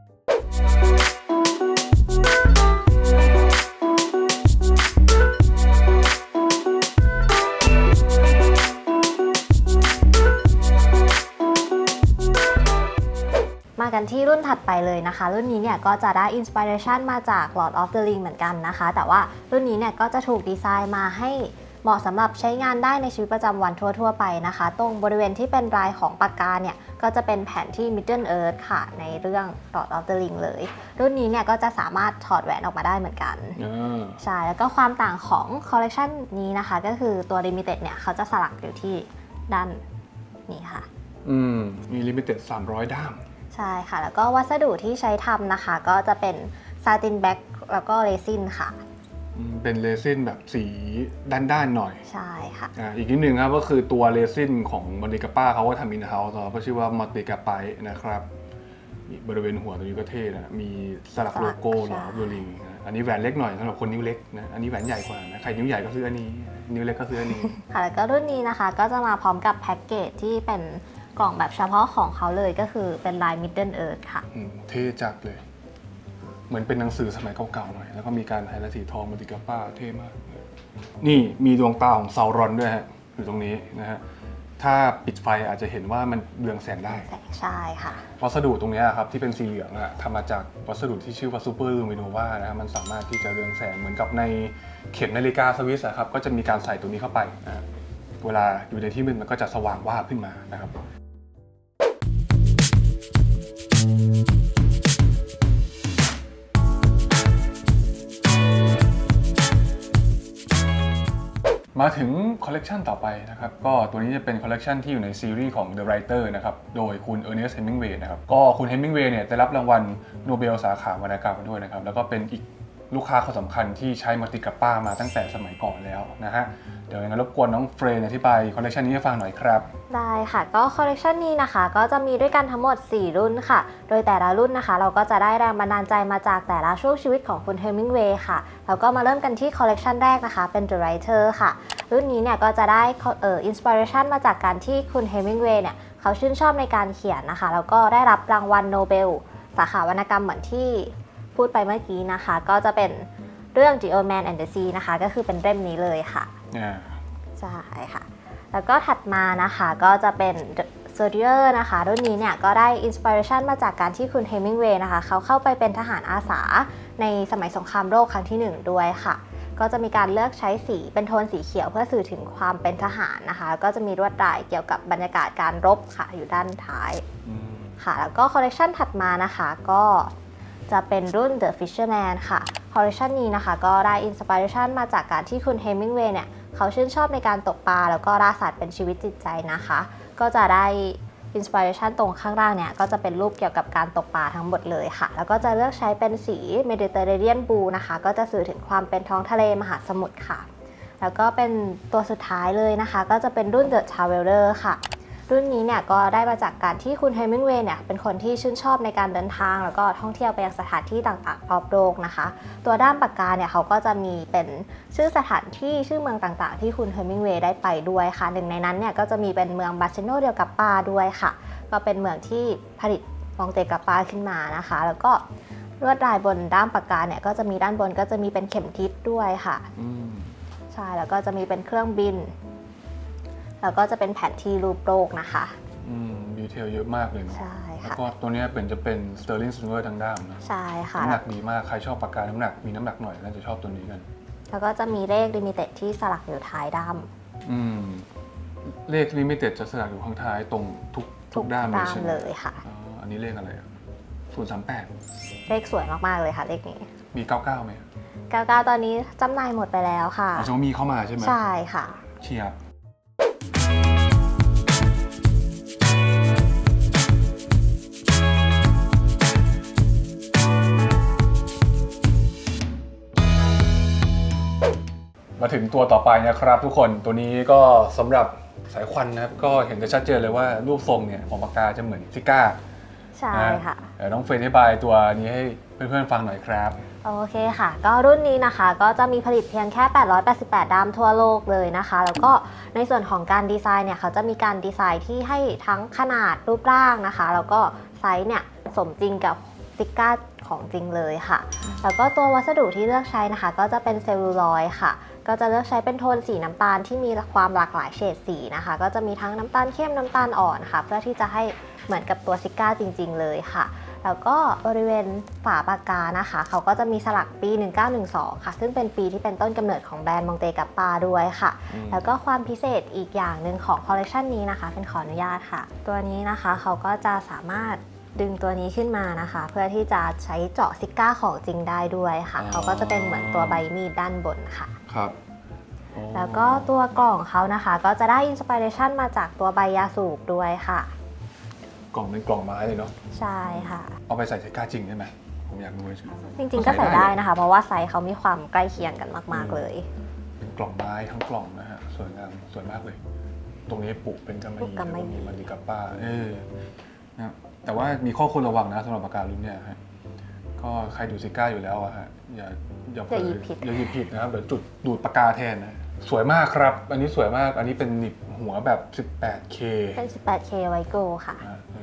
มากันที่รุ่นถัดไปเลยนะคะรุ่นนี้เนี่ยก็จะได้อินสปิเรชันมาจาก Lord of the Ring เหมือนกันนะคะแต่ว่ารุ่นนี้เนี่ยก็จะถูกดีไซน์มาให้เหมาะสำหรับใช้งานได้ในชีวิตประจำวันทั่วๆไปนะคะตรงบริเวณที่เป็นลายของปากกาเนี่ยก็จะเป็นแผนที่ Middle Earth ค่ะในเรื่อง Lord of the Ring เลยรุ่นนี้เนี่ยก็จะสามารถถอดแหวนออกมาได้เหมือนกันใช่แล้วก็ความต่างของคอลเลกชันนี้นะคะก็คือตัว Limited เนี่ยเขาจะสลักอยู่ที่ด้านนี้ค่ะอืมมี Limited สามร้อยด้ามใช่ค่ะแล้วก็วัสดุที่ใช้ทำนะคะก็จะเป็นซาตินแบ็กแล้วก็เรซินค่ะเป็นเรซินแบบสีด้านๆหน่อยใช่ค่ะอ่าอีกนิดนึงครับก็คือตัวเรซินของมัลติกาป้าเขาก็ทำอินเฮ้าส์เขาชื่อว่ามัลติกาไพนะครับบริเวณหัวตรงนี้ก็เท่นะมีสลักโลโก้หรอดูลิงอันนี้แหวนเล็กหน่อยสำหรับคนนิ้วเล็กนะอันนี้แหวนใหญ่กว่านะใครนิ้วใหญ่ก็ซื้ออันนี้นิ้วเล็กก็ซื้ออันนี้ค่ะแล้วก็รุ่นนี้นะคะก็จะมาพร้อมกับแพ็กเกจที่เป็นกล่องแบบเฉพาะของเขาเลยก็คือเป็นลาย Middle Earth ค่ะเท่จัดเลยเหมือนเป็นหนังสือสมัยเก่าๆหน่อยแล้วก็มีการไฮไลท์สีทองมัลติกาป้าเท่มากนี่มีดวงตาของซาวรอนด้วยฮะอยู่ตรงนี้นะฮะถ้าปิดไฟอาจจะเห็นว่ามันเรืองแสงได้ใช่ค่ะวัสดุตรงนี้ครับที่เป็นสีเหลืองอะทำมาจากวัสดุที่ชื่อว่าซูเปอร์ลูมิโนวานะมันสามารถที่จะเรืองแสงเหมือนกับในเข็มนาฬิกาสวิสครับก็จะมีการใส่ตัวนี้เข้าไปนะเวลาอยู่ในที่มืดมันก็จะสว่างวาบขึ้นมานะครับมาถึงคอลเลกชันต่อไปนะครับก็ตัวนี้จะเป็นคอลเลกชันที่อยู่ในซีรีส์ของ The Writer นะครับโดยคุณเออร์เนสต์ เฮมิงเวย์นะครับก็คุณเฮมิงเวย์เนี่ยได้รับรางวัลโนเบลสาขาวรรณกรรมมาด้วยนะครับแล้วก็เป็นอีกลูกค้าคนสำคัญที่ใช้มัลติกัปป้ามาตั้งแต่สมัยก่อนแล้วนะฮะเดี๋ยวงั้นรบกวนน้องเฟรนอธิบายคอลเลคชันนี้ให้ฟังหน่อยครับได้ค่ะก็คอลเลคชันนี้นะคะก็จะมีด้วยกันทั้งหมดสี่รุ่นค่ะโดยแต่ละรุ่นนะคะเราก็จะได้แรงบันดาลใจมาจากแต่ละช่วงชีวิตของคุณเฮมิงเวย์ค่ะแล้วก็มาเริ่มกันที่คอลเลคชันแรกนะคะเป็น The Writer ค่ะรุ่นนี้เนี่ยก็จะได้เอ่ออินสปิเรชันมาจากการที่คุณเฮมิงเวย์เนี่ยเขาชื่นชอบในการเขียนนะคะแล้วก็ได้รับรางวัลโนเบลสาขาวรรณกรรมเหมือนที่พูดไปเมื่อกี้นะคะก็จะเป็นเรื่อง The Old Man and the Sea นะคะก็คือเป็นเล่มนี้เลยค่ะ yeah. ใช่ค่ะแล้วก็ถัดมานะคะก็จะเป็น Soldier นะคะรุ่นนี้เนี่ยก็ได้อินสปิเรชันมาจากการที่คุณเฮมิงเวย์นะคะเขาเข้าไปเป็นทหารอาสาในสมัยสงครามโลกครั้งที่หนึ่งด้วยค่ะก็จะมีการเลือกใช้สีเป็นโทนสีเขียวเพื่อสื่อถึงความเป็นทหารนะคะแล้วก็จะมีลวดลายเกี่ยวกับบรรยากาศการรบค่ะอยู่ด้านท้ายค่ะแล้วก็คอลเลคชันถัดมานะคะก็จะเป็นรุ่น The Fisherman ค่ะคอลเลคชันนี้นะคะก็ได้อินสปิเรชันมาจากการที่คุณเฮมิงเวย์เนี่ยเขาชื่นชอบในการตกปลาแล้วก็ล่าสัตว์เป็นชีวิตจิตใจนะคะก็จะได้อินสปิเรชันตรงข้างล่างเนี่ยก็จะเป็นรูปเกี่ยวกับการตกปลาทั้งหมดเลยค่ะแล้วก็จะเลือกใช้เป็นสี Mediterranean Blue นะคะก็จะสื่อถึงความเป็นท้องทะเลมหาสมุทรค่ะแล้วก็เป็นตัวสุดท้ายเลยนะคะก็จะเป็นรุ่น The Traveler ค่ะรุ่นนี้เนี่ยก็ได้มาจากการที่คุณเฮมิงเวย์เนี่ยเป็นคนที่ชื่นชอบในการเดินทางแล้วก็ท่องเที่ยวไปยังสถานที่ต่างๆรอบโลกนะคะตัวด้ามปากกาเนี่ยเขาก็จะมีเป็นชื่อสถานที่ชื่อเมืองต่างๆที่คุณเฮมิงเวย์ได้ไปด้วยค่ะหนึ่งในนั้นเนี่ยก็จะมีเป็นเมืองบาร์เซโนเดียวกับปาด้วยค่ะก็เป็นเมืองที่ผลิตมองเตกับปาขึ้นมานะคะแล้วก็ลวดลายบนด้ามปากกาเนี่ยก็จะมีด้านบนก็จะมีเป็นเข็มทิศด้วยค่ะใช่แล้วก็จะมีเป็นเครื่องบินแล้วก็จะเป็นแผนที่รูปโลกนะคะอืมดีเทลเยอะมากเลยเนาะใช่ค่ะแล้วก็ตัวนี้เป็นจะเป็น Sterling Silver ทั้งด้ามนะใช่ค่ะน้ำหนักดีมากใครชอบปากกาน้ำหนักมีน้ำหนักหน่อยน่าจะชอบตัวนี้กันแล้วก็จะมีเลข Limited ที่สลักอยู่ท้ายด้ามอืมเลข Limited จะสลักอยู่ข้างท้ายตรงทุกทุกด้ามเลยใช่ไหมเลยค่ะอ๋ออันนี้เลขอะไรศูนย์สามแปดเลขสวยมากๆเลยค่ะเลขนี้มีเก้าเก้าไหมเก้าเก้าตอนนี้จำหน่ายหมดไปแล้วค่ะอ๋อมีเข้ามาใช่ไหมใช่ค่ะเชียร์มาถึงตัวต่อไปนะครับทุกคนตัวนี้ก็สำหรับสายควันนะครับก็เห็นได้ชัดเจนเลยว่ารูปทรงเนี่ยของปากกาจะเหมือนซิก้าใช่ค่ะเดี๋ยวน้องเฟรนอธิบายตัวนี้ให้เพื่อนๆฟังหน่อยครับโอเคค่ะก็รุ่นนี้นะคะก็จะมีผลิตเพียงแค่แปดร้อยแปดสิบแปดด้ามทั่วโลกเลยนะคะแล้วก็ในส่วนของการดีไซน์เนี่ยเขาจะมีการดีไซน์ที่ให้ทั้งขนาดรูปร่างนะคะแล้วก็ไซส์เนี่ยสมจริงกับซิก้าของจริงเลยค่ะแล้วก็ตัววัสดุที่เลือกใช้นะคะก็จะเป็นเซลลูลอยด์ค่ะก็จะเลือกใช้เป็นโทนสีน้ำตาลที่มีความหลากหลายเฉดสีนะคะก็จะมีทั้งน้ำตาลเข้มน้ำตาลอ่อนค่ะเพื่อที่จะให้เหมือนกับตัวซิก้าจริงๆเลยค่ะแล้วก็บริเวณฝาปากกานะคะเขาก็จะมีสลักปีหนึ่งเก้าหนึ่งสองค่ะซึ่งเป็นปีที่เป็นต้นกำเนิดของแบรนด์มองเตกับปาด้วยค่ะแล้วก็ความพิเศษอีกอย่างหนึ่งของคอลเลคชันนี้นะคะเป็นขออนุญาตค่ะตัวนี้นะคะเขาก็จะสามารถดึงตัวนี้ขึ้นมานะคะเพื่อที่จะใช้เจาะซิก้าของจริงได้ด้วยค่ะเขาก็จะเป็นเหมือนตัวใบมีดด้านบนค่ะครับแล้วก็ตัวกล่องเขานะคะก็จะได้อินสปิเรชันมาจากตัวใบยาสูบด้วยค่ะกล่องเป็นกล่องไม้เลยเนาะใช่ค่ะเอาไปใส่ซิก้าจริงใช่ไหมผมอยากรู้จริงจริงๆก็ใส่ได้นะคะเพราะว่าไซส์เขามีความใกล้เคียงกันมากๆเลยเป็นกล่องไม้ทั้งกล่องนะฮะสวยงามสวยมากเลยตรงนี้ปลูกเป็นกำมะหยี่มันดีกับป้าเออนะแต่ว่ามีข้อควรระวังนะสำหรับปากการุ่นเนี้ยฮะก็ใครดูซิก้าอยู่แล้วอะฮะอย่าอย่าหยิบผิดอย่าหยิบผิดนะครับเดี๋ยวจุดดูดปากกาแทนนะสวยมากครับอันนี้สวยมากอันนี้เป็นหนิบหัวแบบ สิบแปดเคเป็น สิบแปดเค ไวโก้ค่ะ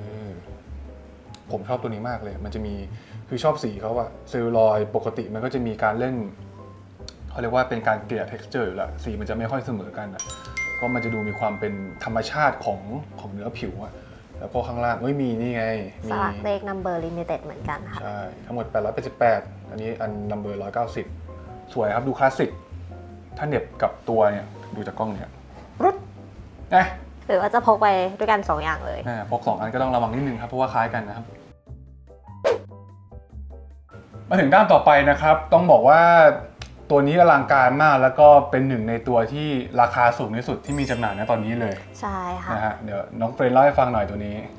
ผมชอบตัวนี้มากเลยมันจะมีคือชอบสีเขาอะเซลลูลอยด์ปกติมันก็จะมีการเล่นเขาเรียกว่าเป็นการเกลี่ย texture อยู่ละสีมันจะไม่ค่อยเสมอกันอะก็มันจะดูมีความเป็นธรรมชาติของของเนื้อผิวอะแล้วก็ข้างล่างไม่มีนี่ไงสลักเลข number limited เหมือนกันค่ะใช่ทั้งหมดแปดร้อยแปดสิบแปดอันนี้อัน number หนึ่งร้อยเก้าสิบสวยครับดูคลาสสิกถ้าเหน็บกับตัวเนี่ยดูจากกล้องเนี่ยรุดนะหรือว่าจะพกไปด้วยกันสองอย่างเลยพกสองอันก็ต้องระวังนิดนึงครับเพราะว่าคล้ายกันนะครับมาถึงด้านต่อไปนะครับต้องบอกว่าตัวนี้อลังการมากแล้วก็เป็นหนึ่งในตัวที่ราคาสูงที่สุดที่มีจำหน่ายในตอนนี้เลยใช่ค่ะนะฮะเดี๋ยวน้องเฟรนเล่าให้ฟังหน่อยตัวนี้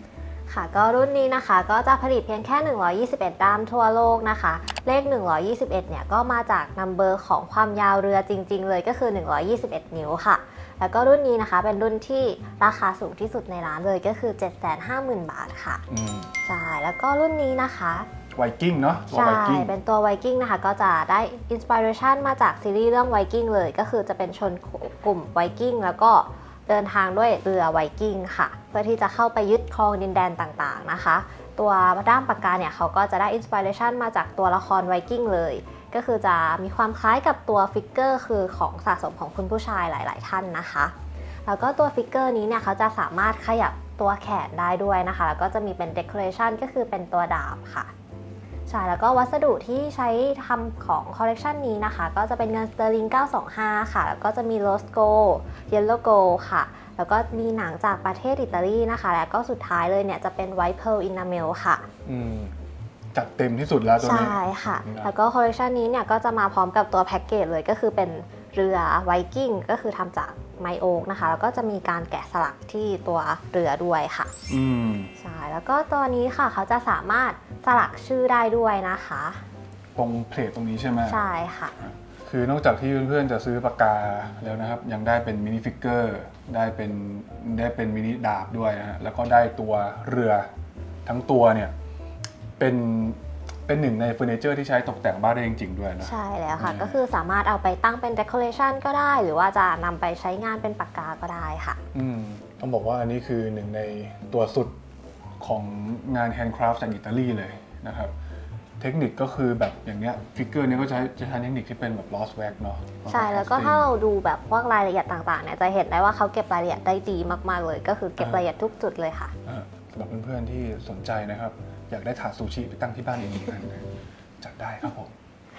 ค่ะก็รุ่นนี้นะคะก็จะผลิตเพียงแค่หนึ่งร้อยยี่สิบเอ็ดด้ามทั่วโลกนะคะเลขหนึ่งร้อยยี่สิบเอ็ดเนี่ยก็มาจากนัมเบอร์ของความยาวเรือจริงๆเลยก็คือหนึ่งร้อยยี่สิบเอ็ดนิ้วค่ะแล้วก็รุ่นนี้นะคะเป็นรุ่นที่ราคาสูงที่สุดในร้านเลยก็คือ เจ็ดแสนห้าหมื่น บาทค่ะใช่แล้วก็รุ่นนี้นะคะไวกิ้งเนาะใช่เป็นตัวไวกิ้งนะคะก็จะได้อินสปิเรชันมาจากซีรีส์เรื่องไวกิ้งเลยก็คือจะเป็นชนกลุ่มไวกิ้งแล้วก็เดินทางด้วยเรือไวกิ้งค่ะเพื่อที่จะเข้าไปยึดครองดินแดนต่างๆนะคะตัวด้ามปากกาเนี่ยเขาก็จะได้อินสปิเรชันมาจากตัวละครไวกิ้งเลยก็คือจะมีความคล้ายกับตัวฟิกเกอร์คือของสะสมของคุณผู้ชายหลายๆท่านนะคะแล้วก็ตัวฟิกเกอร์นี้เนี่ยเขาจะสามารถขยับตัวแขนได้ด้วยนะคะแล้วก็จะมีเป็นเดคอเรชันก็คือเป็นตัวดาบค่ะใช่แล้วก็วัสดุที่ใช้ทำของคอลเลกชันนี้นะคะก็จะเป็นเงินสเตอร์ลิงเก้าสองห้าค่ะแล้วก็จะมีโรสโกลด์เยลโลโกลด์ค่ะแล้วก็มีหนังจากประเทศอิตาลีนะคะแล้วก็สุดท้ายเลยเนี่ยจะเป็นไวท์เพร์ลอินาเมลค่ะอืมจัดเต็มที่สุดแล้วตัวนี้ใช่ค่ะแล้วก็คอลเลกชันนี้เนี่ยก็จะมาพร้อมกับตัวแพ็กเกจเลยก็คือเป็นเรือไวกิ้งก็คือทำจากไม้โอ๊กนะคะแล้วก็จะมีการแกะสลักที่ตัวเรือด้วยค่ะอืมใช่แล้วก็ตัวนี้ค่ะเขาจะสามารถสลักชื่อได้ด้วยนะคะตรงเพลทตรงนี้ใช่ไหมใช่ค่ะคือนอกจากที่เพื่อนๆจะซื้อปากกาแล้วนะครับยังได้เป็นมินิฟิกเกอร์ได้เป็นได้เป็นมินิดาบด้วยนะฮะแล้วก็ได้ตัวเรือทั้งตัวเนี่ยเป็นเป็นหนึ่งในเฟอร์นิเจอร์ที่ใช้ตกแต่งบ้านได้จริงๆด้วยนะใช่แล้วค่ะก็คือสามารถเอาไปตั้งเป็นเดคอเรชันก็ได้หรือว่าจะนำไปใช้งานเป็นปากกาก็ได้ค่ะอืมต้องบอกว่าอันนี้คือหนึ่งในตัวสุดของงานแฮนด์คราฟต์จากอิตาลีเลยนะครับเทคนิคก็คือแบบอย่างเงี้ยฟิกเกอร์เนี้ยก็จะจะใช้เทคนิคที่เป็นแบบลอสแว็กเนาะใช่แล้วก็ถ้าเราดูแบบพวกรายละเอียดต่างๆเนี่ยจะเห็นได้ว่าเขาเก็บรายละเอียดได้ดีมากๆเลยก็คือเก็บรายละเอียดทุกจุดเลยค่ะสำหรับเพื่อนๆที่สนใจนะครับอยากได้ถาดซูชิไปตั้งที่บ้านเองกันจัดได้ครับผม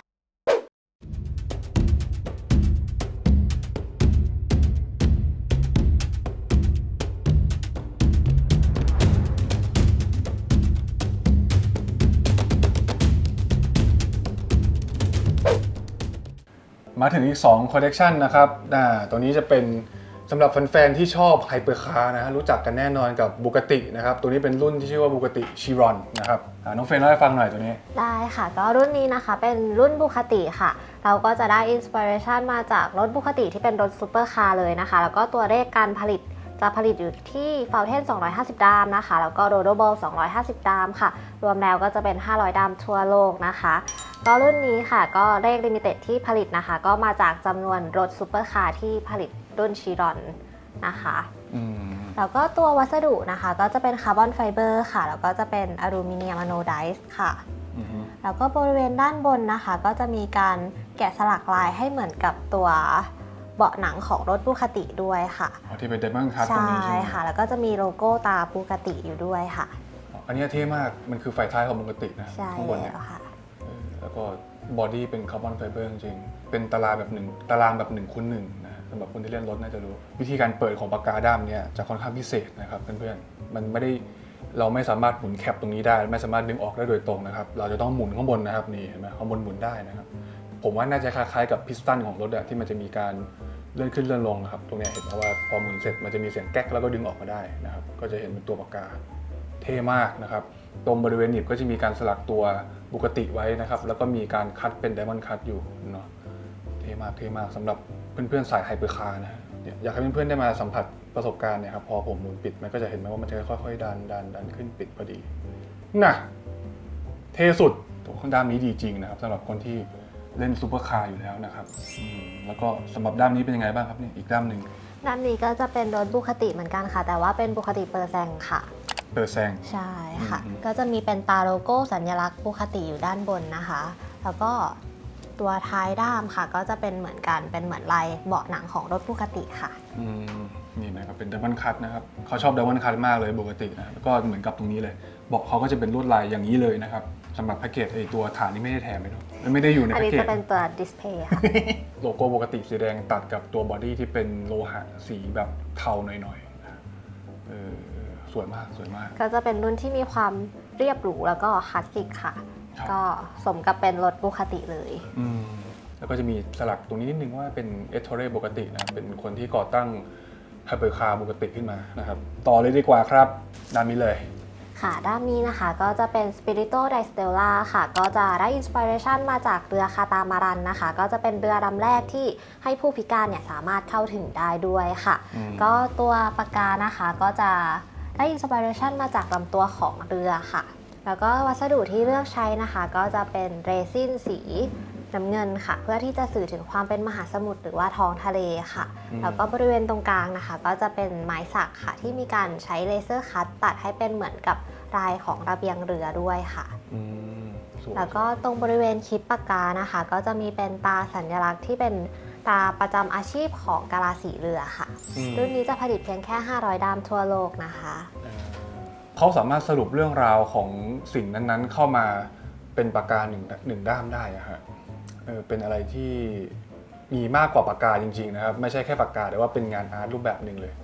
มาถึงอีกสองคอลเลกชันนะครับอ่าตัวนี้จะเป็นสำหรับแฟนๆที่ชอบไฮเปอร์คาร์นะฮะรู้จักกันแน่นอนกับบูกตินะครับตัวนี้เป็นรุ่นที่ชื่อว่าบูกติชิรอนนะครับน้องเฟรนเล่าให้ฟังหน่อยตัวนี้ได้ค่ะก็รุ่นนี้นะคะเป็นรุ่นบูคติค่ะเราก็จะได้อินสปิเรชันมาจากรถบูคติที่เป็นรถซูเปอร์คาร์เลยนะคะแล้วก็ตัวเลขการผลิตจะผลิตอยู่ที่ฟาวเทนสองร้อยห้าสิบด้ามนะคะแล้วก็โดโดบอลสองร้อยห้าสิบด้ามค่ะรวมแล้วก็จะเป็นห้าร้อยด้ามทั่วโลกนะคะก็รุ่นนี้ค่ะก็เลขลิมิเต็ดที่ผลิตนะคะก็มาจากจำนวนรถซูเปอร์คาร์ที่ผลิตรุ่นชิรอนนะคะแล้วก็ตัววัสดุนะคะก็จะเป็นคาร์บอนไฟเบอร์ค่ะแล้วก็จะเป็นอลูมิเนียมอะโนไดซ์ค่ะแล้วก็บริเวณด้านบนนะคะก็จะมีการแกะสลักลายให้เหมือนกับตัวเบาะหนังของรถบูคติด้วยค่ะที่เป็นเดมอนคัทตรงนี้ใช่ไหมค่ะแล้วก็จะมีโลโก้ตาบูคติอยู่ด้วยค่ะอันนี้เท่มากมันคือไฟท้ายของบูคตินะข้างบนเนี่ยแล้วก็บอดี้เป็นคาร์บอนไฟเบอร์จริงเป็นตารางแบบหนึ่งตารางแบบหนึ่งคูณหนึ่งนะสำหรับคนที่เล่นรถน่าจะรู้วิธีการเปิดของปากกาด้ามเนี่ยจะค่อนข้างพิเศษนะครับเพื่อนๆมันไม่ได้เราไม่สามารถหมุนแคปตรงนี้ได้ไม่สามารถดึงออกได้โดยตรงนะครับเราจะต้องหมุนข้างบนนะครับนี่เห็นไหมข้างบนหมุนได้นะครับผมว่าน่าจะคล้ายๆกับพิสตันของรถอะที่มันจะมีการเลื่อนขึ้นเลื่อนลงนะครับตรงนี้เห็นไหมว่าพอหมุนเสร็จมันจะมีเสียงแก๊กแล้วก็ดึงออกมาได้นะครับก็จะเห็นเป็นตัวปากกาเท่มากนะครับตรงบริเวณหนีบก็จะมีการสลักตัวบูกติไว้นะครับแล้วก็มีการคัดเป็นไดมอนด์คัทอยู่เนาะเท่มากเท่มากสำหรับเพื่อนๆสายไฮเปอร์คาร์นะอยากให้เพื่อนๆได้มาสัมผัสประสบการณ์เนี่ยครับพอผมหมุนปิดมันก็จะเห็นไหมว่ามันจะค่อยๆดันดันดันขึ้นปิดพอดีน่ะเท่สุดตัวด้ามนี้ดีจริงนะครับสำหรับคนที่เล่นซูเปอร์คาร์อยู่แล้วนะครับแล้วก็สำหรับด้ามนี้เป็นยังไงบ้างครับนี่อีกด้ามหนึ่งด้านนี้ก็จะเป็นรถบูคติเหมือนกันค่ะแต่ว่าเป็นบูคติเปอร์แซงค่ะเปอร์แซงใช่ค่ะก็จะมีเป็นตาโลโก้สัญลักษณ์บูคติอยู่ด้านบนนะคะแล้วก็ตัวท้ายด้ามค่ะก็จะเป็นเหมือนกันเป็นเหมือนลายเบาะหนังของรถบูคติค่ะอืมนี่นะครับเป็นไดมอนด์คัทนะครับเขาชอบไดมอนด์คัทมากเลยบูคตินะแล้วก็เหมือนกับตรงนี้เลยเบาะเขาก็จะเป็นลวดลายอย่างนี้เลยนะครับสำหรับแพ็กเกจไอตัวฐานนี้ไม่ได้แถมเลยเนาะไม่ได้อยู่ในแพ็กเกจอันนี้จะเป็นตัวดิสเพย์ค่ะโลโก้บูคติสีแดงตัดกับตัวบอดี้ที่เป็นโลหะสีแบบเทาหน่อยๆนะเออสวยมากสวยมากก็จะเป็นรุ่นที่มีความเรียบหรูแล้วก็คลาสสิกค่ะก็สมกับเป็นรถบูคติเลยอืมแล้วก็จะมีสลักตรงนี้นิดนึงว่าเป็นเอสโทเร่บูคตินะเป็นคนที่ก่อตั้งไฮเปอร์คาร์บูคติขึ้นมานะครับต่อเลยดีกว่าครับด้านนี้เลยค่ะด้านนี้นะคะก็จะเป็น Spirito di Stella ค่ะก็จะได้อินสปิเรชันมาจากเรือคาตามารันนะคะก็จะเป็นเรือลำแรกที่ให้ผู้พิการเนี่ยสามารถเข้าถึงได้ด้วยค่ะก็ตัวปากกานะคะก็จะได้อินสปิเรชันมาจากลำตัวของเรือค่ะแล้วก็วัสดุที่เลือกใช้นะคะก็จะเป็นเรซินสีน้ำเงินค่ะเพื่อที่จะสื่อถึงความเป็นมหาสมุทรหรือว่าท้องทะเลค่ะแล้วก็บริเวณตรงกลางนะคะก็จะเป็นไม้สักค่ะที่มีการใช้เลเซอร์คัตตัดให้เป็นเหมือนกับลายของระเบียงเรือด้วยค่ะแล้วก็ตรงบริเวณคิดปากกานะคะก็จะมีเป็นตาสัญลักษณ์ที่เป็นตาประจำอาชีพของกาลาสีเรือค่ะรุ่นนี้จะผลิตเพียงแค่ห้าร้อยด้ามทั่วโลกนะคะเขาสามารถสรุปเรื่องราวของสิ่งนั้นๆเข้ามาเป็นปากกาหนึ่งหนึ่งด้ามได้อะฮะเออเป็นอะไรที่มีมากกว่าปากกาจริงๆนะครับไม่ใช่แค่ปากกาแต่ว่าเป็นงานอาร์ตรูปแบบหนึ่งเลย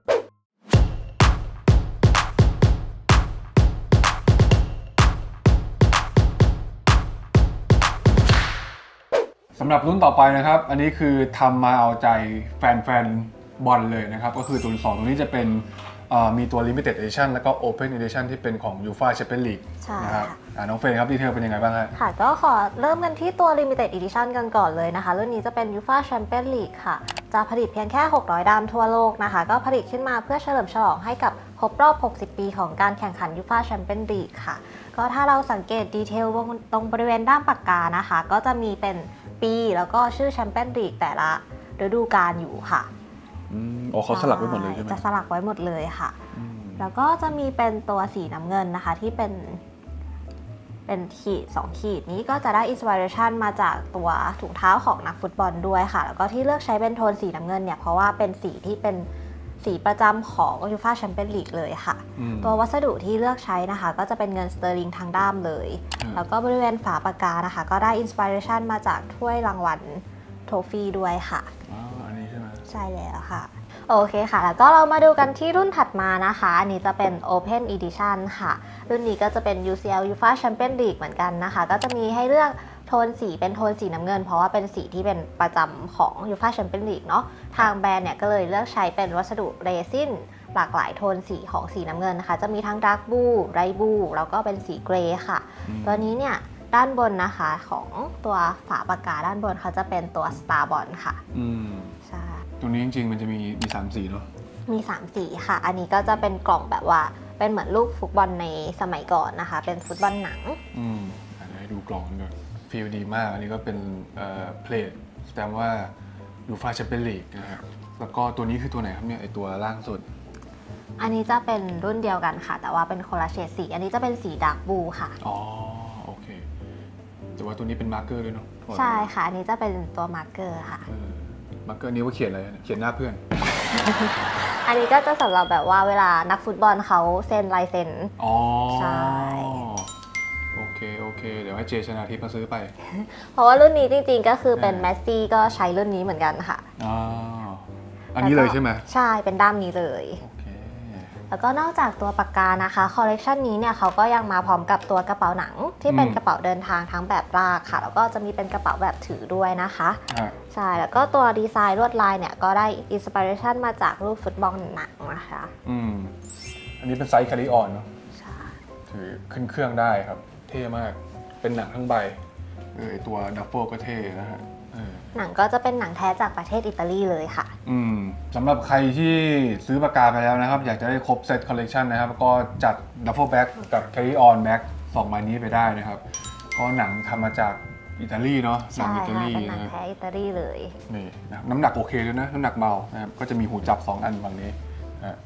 สำหรับรุ่นต่อไปนะครับอันนี้คือทำมาเอาใจแฟนๆบอลเลยนะครับก็คือตัวที่สองตัวนี้จะเป็นมีตัว Limited Edition แล้วก็ Open Edition ที่เป็นของ ยูฟ่า Champions League นะครับน้องเฟรนครับดีเทลเป็นยังไงบ้างครับค่ะก็ขอเริ่มกันที่ตัว Limited Edition กันก่อนเลยนะคะรุ่นนี้จะเป็น ยูฟ่า Champions League ค่ะจะผลิตเพียงแค่หกร้อยด้ามทั่วโลกนะคะก็ผลิตขึ้นมาเพื่อเฉลิมฉลองให้กับครบรอบหกสิบปีของการแข่งขัน ยูฟ่า Champions League ค่ะก็ถ้าเราสังเกตดีเทลตรงบริเวณด้ามปากกานะคะก็จะมีเป็นปีแล้วก็ชื่อ Champions League แต่ละฤดูกาลอยู่ค่ะอ๋อเขาสลักไว้หมดเลยใช่ไหมจะสลักไว้หมดเลยค่ะแล้วก็จะมีเป็นตัวสีน้ำเงินนะคะที่เป็นเป็นขีดสองขีดนี้ก็จะได้อินสปิเรชันมาจากตัวถุงเท้าของนักฟุตบอลด้วยค่ะแล้วก็ที่เลือกใช้เป็นโทนสีน้ำเงินเนี่ยเพราะว่าเป็นสีที่เป็นสีประจำของ ยูฟ่า แชมเปี้ยนส์ ลีก เลยค่ะตัววัสดุที่เลือกใช้นะคะก็จะเป็นเงินสเตอร์ลิงทางด้ามเลยแล้วก็บริเวณฝาปากกานะคะก็ได้อินสปิเรชันมาจากถ้วยรางวัลโทฟี่ด้วยค่ะอ๋ออันนี้ใช่ไหมใช่แล้วค่ะโอเคค่ะแล้วก็เรามาดูกันที่รุ่นถัดมานะคะอันนี้จะเป็น Open Edition ค่ะรุ่นนี้ก็จะเป็น ยู ซี แอล ยูฟ่า Champions League เหมือนกันนะคะก็จะมีให้เลือกโทนสีเป็นโทนสีน้ำเงินเพราะว่าเป็นสีที่เป็นประจำของ ยูฟ่า Champions League เนาะทางแบรนด์เนี่ยก็เลยเลือกใช้เป็นวัสดุเรซินหลากหลายโทนสีของสีน้ำเงินนะคะจะมีทั้งดาร์กบลูไรบลูแล้วก็เป็นสีเกรย์ค่ะตัวนี้เนี่ยด้านบนนะคะของตัวฝาปากกาด้านบนเขาจะเป็นตัว Star Bond ค่ะอืมใช่ตรงนี้จริงๆมันจะมีมีสามสีเนาะมีสามสีค่ะอันนี้ก็จะเป็นกล่องแบบว่าเป็นเหมือนลูกฟุตบอลในสมัยก่อนนะคะเป็นฟุตบอลหนังอืมอันนี้ดูกล่องด้วยฟีลดีมากอันนี้ก็เป็นเอ่อเพลทแสดงว่า ยูฟ่า แชมเปี้ยนส์ ลีก นะครับแล้วก็ตัวนี้คือตัวไหนครับเนี่ยไอตัวล่างสุดอันนี้จะเป็นรุ่นเดียวกันค่ะแต่ว่าเป็นคนละเฉดสีอันนี้จะเป็นสีดาร์กบลูค่ะอ๋อโอเคแต่ว่าตัวนี้เป็นมาร์กเกอร์ด้วยเนาะใช่ค่ะอันนี้จะเป็นตัวมาร์กเกอร์ค่ะมาร์กเกอร์นี้ว่าเขียนอะไรเขียนหน้าเพื่อนอันนี้ก็จะสำหรับแบบว่าเวลานักฟุตบอลเขาเซ็นลายเซ็นอ๋อใช่โอเคโอเคเดี๋ยวให้เจชนาทิพย์มาซื้อไปเพราะว่ารุ่นนี้จริงๆก็คือเป็นแมสซี่ก็ใช้รุ่นนี้เหมือนกันค่ะอ๋ออันนี้เลยใช่ไหมใช่เป็นด้ามนี้เลยแล้วก็นอกจากตัวปากกานะคะคอลเลกชันนี้เนี่ยเขาก็ยังมาพร้อมกับตัวกระเป๋าหนังที่เป็นกระเป๋าเดินทางทั้งแบบลากค่ะแล้วก็จะมีเป็นกระเป๋าแบบถือด้วยนะคะใช่แล้วก็ตัวดีไซน์ลวดลายเนี่ยก็ได้อินสปิเรชันมาจากรูปฟุตบอลหนังนะคะอืมอันนี้เป็นไซส์คาริออนเนาะใช่ถือขึ้นเครื่องได้ครับเท่มากเป็นหนังทั้งใบเออตัวดัฟเฟิลก็เท่นะฮะหนังก็จะเป็นหนังแท้จากประเทศอิตาลีเลยค่ะอืมสำหรับใครที่ซื้อปากกาไปแล้วนะครับอยากจะได้ครบเซตคอลเลกชันนะครับก็จัดดัฟเฟิลแบ็กกับ Carry On Bag สองใบนี้ไปได้นะครับก็หนังทำมาจากอิตาลีเนาะหนังอิตาลีเป็นหนังแท้อิตาลีเลยนี่นะน้ำหนักโอเคด้วยนะน้ำหนักเบานะครับก็จะมีหูจับสองอันฝั่งนี้นะ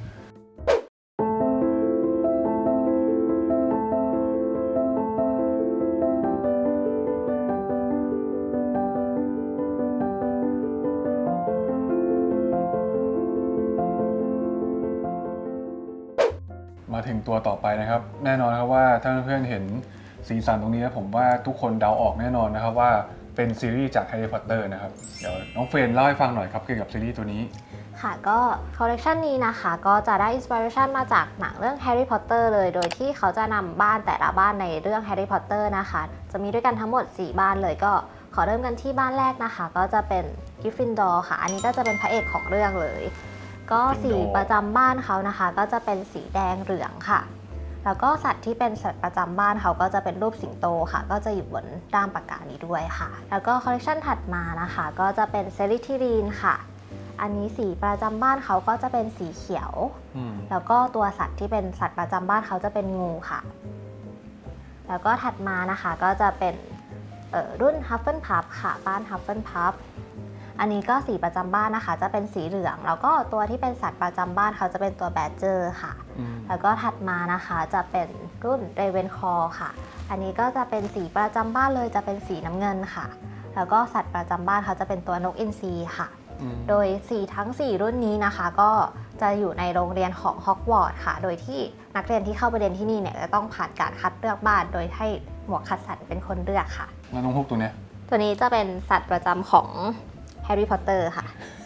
มาถึงตัวต่อไปนะครับแน่นอนครับว่าถ้าเพื่อนเห็นสีสันตรงนี้ผมว่าทุกคนเดาออกแน่นอนนะครับว่าเป็นซีรีส์จากแฮร์รี่พอตเตอร์นะครับเดี๋ยวน้องเฟรนเล่าให้ฟังหน่อยครับเกี่ยวกับซีรีส์ตัวนี้ค่ะก็คอลเลกชันนี้นะคะก็จะได้อินสปิเรชันมาจากหนังเรื่องแฮร์รี่พอตเตอร์เลยโดยที่เขาจะนำบ้านแต่ละบ้านในเรื่องแฮร์รี่พอตเตอร์นะคะจะมีด้วยกันทั้งหมดสี่บ้านเลยก็ขอเริ่มกันที่บ้านแรกนะคะก็จะเป็นกริฟฟินดอร์ค่ะอันนี้ก็จะเป็นพระเอกของเรื่องเลยก็สีประจำบ้านเขานะคะก็จะเป็นสีแดงเหลืองค่ะแล้วก็สัตว์ที่เป็นสัตว์ประจำบ้านเขาก็จะเป็นรูปสิงโตค่ะก็จะอยู่บนด้ามปากกานี้ด้วยค่ะแล้วก็คอลเลคชันถัดมานะคะก็จะเป็นเซริทิรีนค่ะอันนี้สีประจำบ้านเขาก็จะเป็นสีเขียวแล้วก็ตัวสัตว์ที่เป็นสัตว์ประจำบ้านเขาจะเป็นงูค่ะแล้วก็ถัดมานะคะก็จะเป็นรุ่น Hufflepuff ค่ะบ้าน Hufflepuff อันนี้ก็สีประจำบ้านนะคะจะเป็นสีเหลืองแล้วก็ตัวที่เป็นสัตว์ประจำบ้านเขาจะเป็นตัวแบดเจอร์ค่ะแล้วก็ถัดมานะคะจะเป็นรุ่น Ravenclaw ค่ะอันนี้ก็จะเป็นสีประจำบ้านเลยจะเป็นสีน้ำเงินค่ะแล้วก็สัตว์ประจำบ้านเขาจะเป็นตัวนกอินทรีค่ะโดยสีทั้งสี่รุ่นนี้นะคะก็จะอยู่ในโรงเรียนของฮอกวอตส์ค่ะโดยที่นักเรียนที่เข้าไปเรียนที่นี่เนี่ยจะต้องผ่านการคัดเลือกบ้านโดยให้หมวกคัดสรรเป็นคนเลือกค่ะแล้วน้องฮุกตัวเนี้ยตัวนี้จะเป็นสัตว์ประจำของแฮร์รี่พอตเตอร์ค่ะ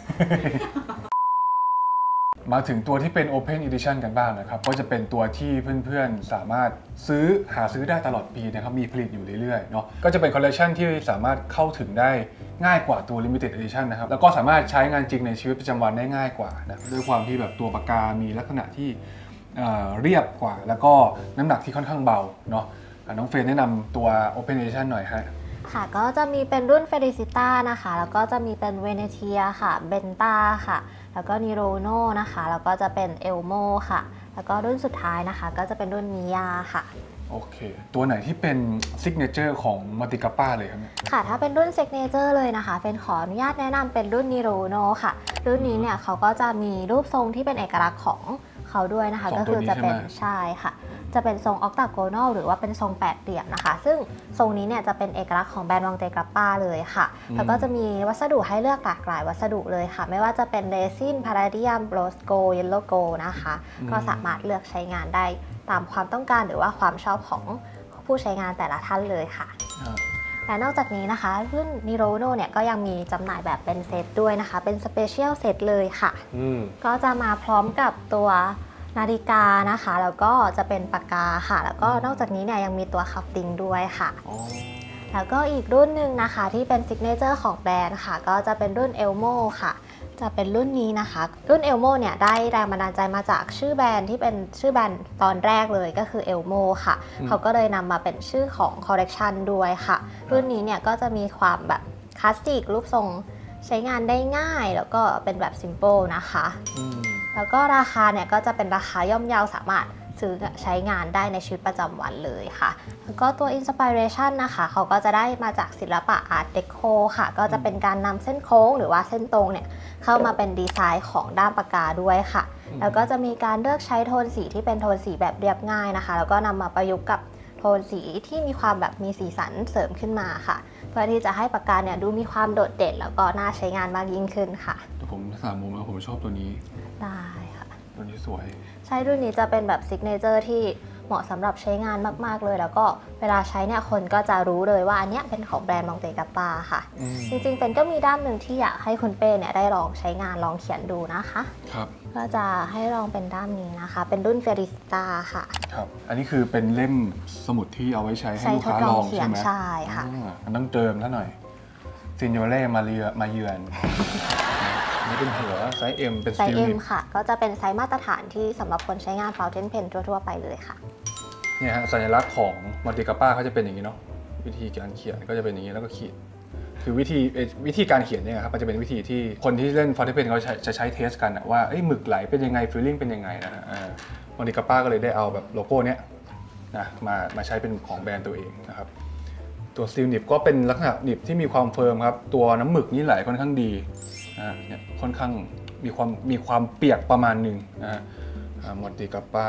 มาถึงตัวที่เป็น Open Edition กันบ้างนะครับก็จะเป็นตัวที่เพื่อนๆสามารถซื้อหาซื้อได้ตลอดปีนะครับมีผลิตอยู่เรื่อยๆเนาะก็จะเป็นคอลเลคชันที่สามารถเข้าถึงได้ง่ายกว่าตัว Limited Edition นะครับแล้วก็สามารถใช้งานจริงในชีวิตประจำวันได้ง่ายกว่านะด้วยความที่แบบตัวปากกามีลักษณะที่เรียบกว่าแล้วก็น้ำหนักที่ค่อนข้างเบาเนาะน้องเฟรนแนะนำตัว Open Edition หน่อยฮะค่ะก็จะมีเป็นรุ่น Felicita นะคะแล้วก็จะมีเป็น Venetia ค่ะ Benta ค่ะแล้วก็ Nirono นะคะแล้วก็จะเป็น Elmo ค่ะแล้วก็รุ่นสุดท้ายนะคะก็จะเป็นรุ่น Mia ค่ะโอเคตัวไหนที่เป็น Signature ของ Marticappa เลยครับค่ะถ้าเป็นรุ่น Signature เลยนะคะเป็นขออนุญาตแนะนำเป็นรุ่น Nirono ค่ะรุ่นนี้เนี่ยเขาก็จะมีรูปทรงที่เป็นเอกลักษณ์ของเขาด้วยนะคะก็คือจะเป็นใช่ค่ะจะเป็นทรงออกตาโกนอลหรือว่าเป็นทรงแปดเหลี่ยมนะคะซึ่งทรงนี้เนี่ยจะเป็นเอกลักษณ์ของแบรนด์วังเตกาป้าเลยค่ะแล้วก็จะมีวัสดุให้เลือกหลากหลายวัสดุเลยค่ะไม่ว่าจะเป็นเรซินพาราเดียมโรสโกเยลโลโกนะคะก็สามารถเลือกใช้งานได้ตามความต้องการหรือว่าความชอบของผู้ใช้งานแต่ละท่านเลยค่ะและนอกจากนี้นะคะรุ่น Nirono เนี่ยก็ยังมีจำหน่ายแบบเป็นเซตด้วยนะคะเป็นสเปเชียลเซตเลยค่ะก็จะมาพร้อมกับตัวนาฬิกานะคะแล้วก็จะเป็นปากกาค่ะแล้วก็นอกจากนี้เนี่ยยังมีตัวคัฟติ้งด้วยค่ะแล้วก็อีกรุ่นหนึ่งนะคะที่เป็นซิกเนเจอร์ของแบรนด์ค่ะก็จะเป็นรุ่น Elmo ค่ะจะเป็นรุ่นนี้นะคะรุ่น Elmo เนี่ยได้แรงบันดาลใจมาจากชื่อแบรนด์ที่เป็นชื่อแบรนด์ตอนแรกเลยก็คือ Elmo ค่ะเขาก็เลยนำมาเป็นชื่อของคอลเลกชันด้วยค่ะรุ่นนี้เนี่ยก็จะมีความแบบคลาสสิกรูปทรงใช้งานได้ง่ายแล้วก็เป็นแบบซิมเปิลนะคะแล้วก็ราคาเนี่ยก็จะเป็นราคาย่อมเยาสามารถซื้อใช้งานได้ในชีวิตประจำวันเลยค่ะแล้วก็ตัวอินสปิเรชันนะคะเขาก็จะได้มาจากศิลปะอาร์ตเดโคค่ะก็จะเป็นการนำเส้นโค้งหรือว่าเส้นตรงเนี่ยเข้ามาเป็นดีไซน์ของด้ามปากกาด้วยค่ะแล้วก็จะมีการเลือกใช้โทนสีที่เป็นโทนสีแบบเรียบง่ายนะคะแล้วก็นำมาประยุกต์กับโทนสีที่มีความแบบมีสีสันเสริมขึ้นมาค่ะเพื่อที่จะให้ปากกาเนี่ยดูมีความโดดเด่นแล้วก็น่าใช้งานมากยิ่งขึ้นค่ะผมสามมุมแล้วผมชอบตัวนี้ได้ค่ะตัวนี้สวยใช่รุ่นนี้จะเป็นแบบซิกเนเจอร์ที่เหมาะสำหรับใช้งานมากๆเลยแล้วก็เวลาใช้เนี่ยคนก็จะรู้เลยว่าอันเนี้ยเป็นของแบรนด์มองเตกาปาค่ะจริงๆเป็นก็มีด้านหนึ่งที่อยากให้คุณเป้เนี่ยได้ลองใช้งานลองเขียนดูนะคะครับก็จะให้ลองเป็นด้านนี้นะคะเป็นรุ่นเฟริสตาค่ะครับอันนี้คือเป็นเล่มสมุดที่เอาไว้ใช้ให้ลูกค้าลองใช่ไหมใช่ค่ะมันต้องเติมซะหน่อยซินโยเล่มาเยือมาเยือนนี่เป็นหัวไซส์ M เป็นไซส์ M ค่ะก็จะเป็นไซส์มาตรฐานที่สำหรับคนใช้งาน Fountain Pen ทั่วๆไปเลยค่ะเนี่ยฮะสัญลักษณ์ของมอนติกาป้าเขาจะเป็นอย่างนี้เนาะวิธีการเขียนก็จะเป็นอย่างนี้แล้วก็ขีดคือวิธีวิธีการเขียนเนี่ยครับมันจะเป็นวิธีที่คนที่เล่น Fountain Pen เขาจะใช้เทสกันว่าหมึกไหลเป็นยังไงฟีลลิ่งเป็นยังไงนะฮะมอนติกาป้าก็เลยได้เอาแบบโลโก้เนี้ยนะมามาใช้เป็นของแบรนด์ตัวเองนะครับตัวสตีลนิบก็เป็นลักษณะนิบที่มีความเฟิร์มครับตัวน้ำหมึกนี่ไหลค่อนข้างดีนะเนี่ยค่อนข้างมีความมีความเปียกประมาณหนึ่งนะฮะมอนติกาป้า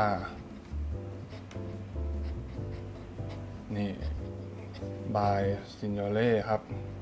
นี่บายซินโยเล่ครับ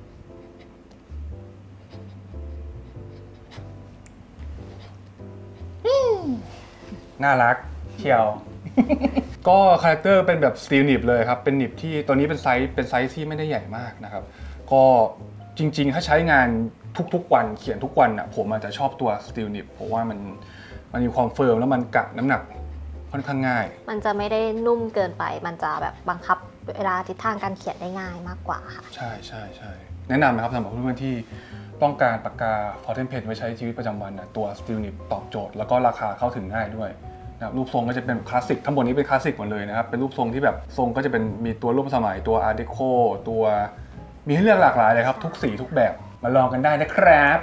น่ารักเชียวก็คาแรคเตอร์เป็นแบบสตีลนิบเลยครับเป็นนิบที่ตัวนี้เป็นไซส์เป็นไซส์ที่ไม่ได้ใหญ่มากนะครับก็จริงๆถ้าใช้งานทุกๆวันเขียนทุกวันอ่ะผมอาจจะชอบตัวสตีลนิบเพราะว่ามันมันมีความเฟิร์มแล้วมันกะน้ำหนักค่อนข้างง่ายมันจะไม่ได้นุ่มเกินไปมันจะแบบบังคับเวลาทิศทางการเขียนได้ง่ายมากกว่าค่ะใช่ใช่ใช่แนะนำนะครับสำหรับเพื่อนๆที่ต้องการปากกา Fountain Pen ไว้ใช้ชีวิตประจำวันนะตัว Steel Nib ตอบโจทย์แล้วก็ราคาเข้าถึงง่ายด้วยนะครับรูปทรงก็จะเป็นคลาสสิกทั้งหมดนี้เป็นคลาสสิกหมดเลยนะครับเป็นรูปทรงที่แบบทรงก็จะเป็นมีตัวร่วมสมัยตัวอาร์เดโคตัวมีให้เลือกหลากหลายเลยครับทุกสีทุกแบบมาลองกันได้นะครับ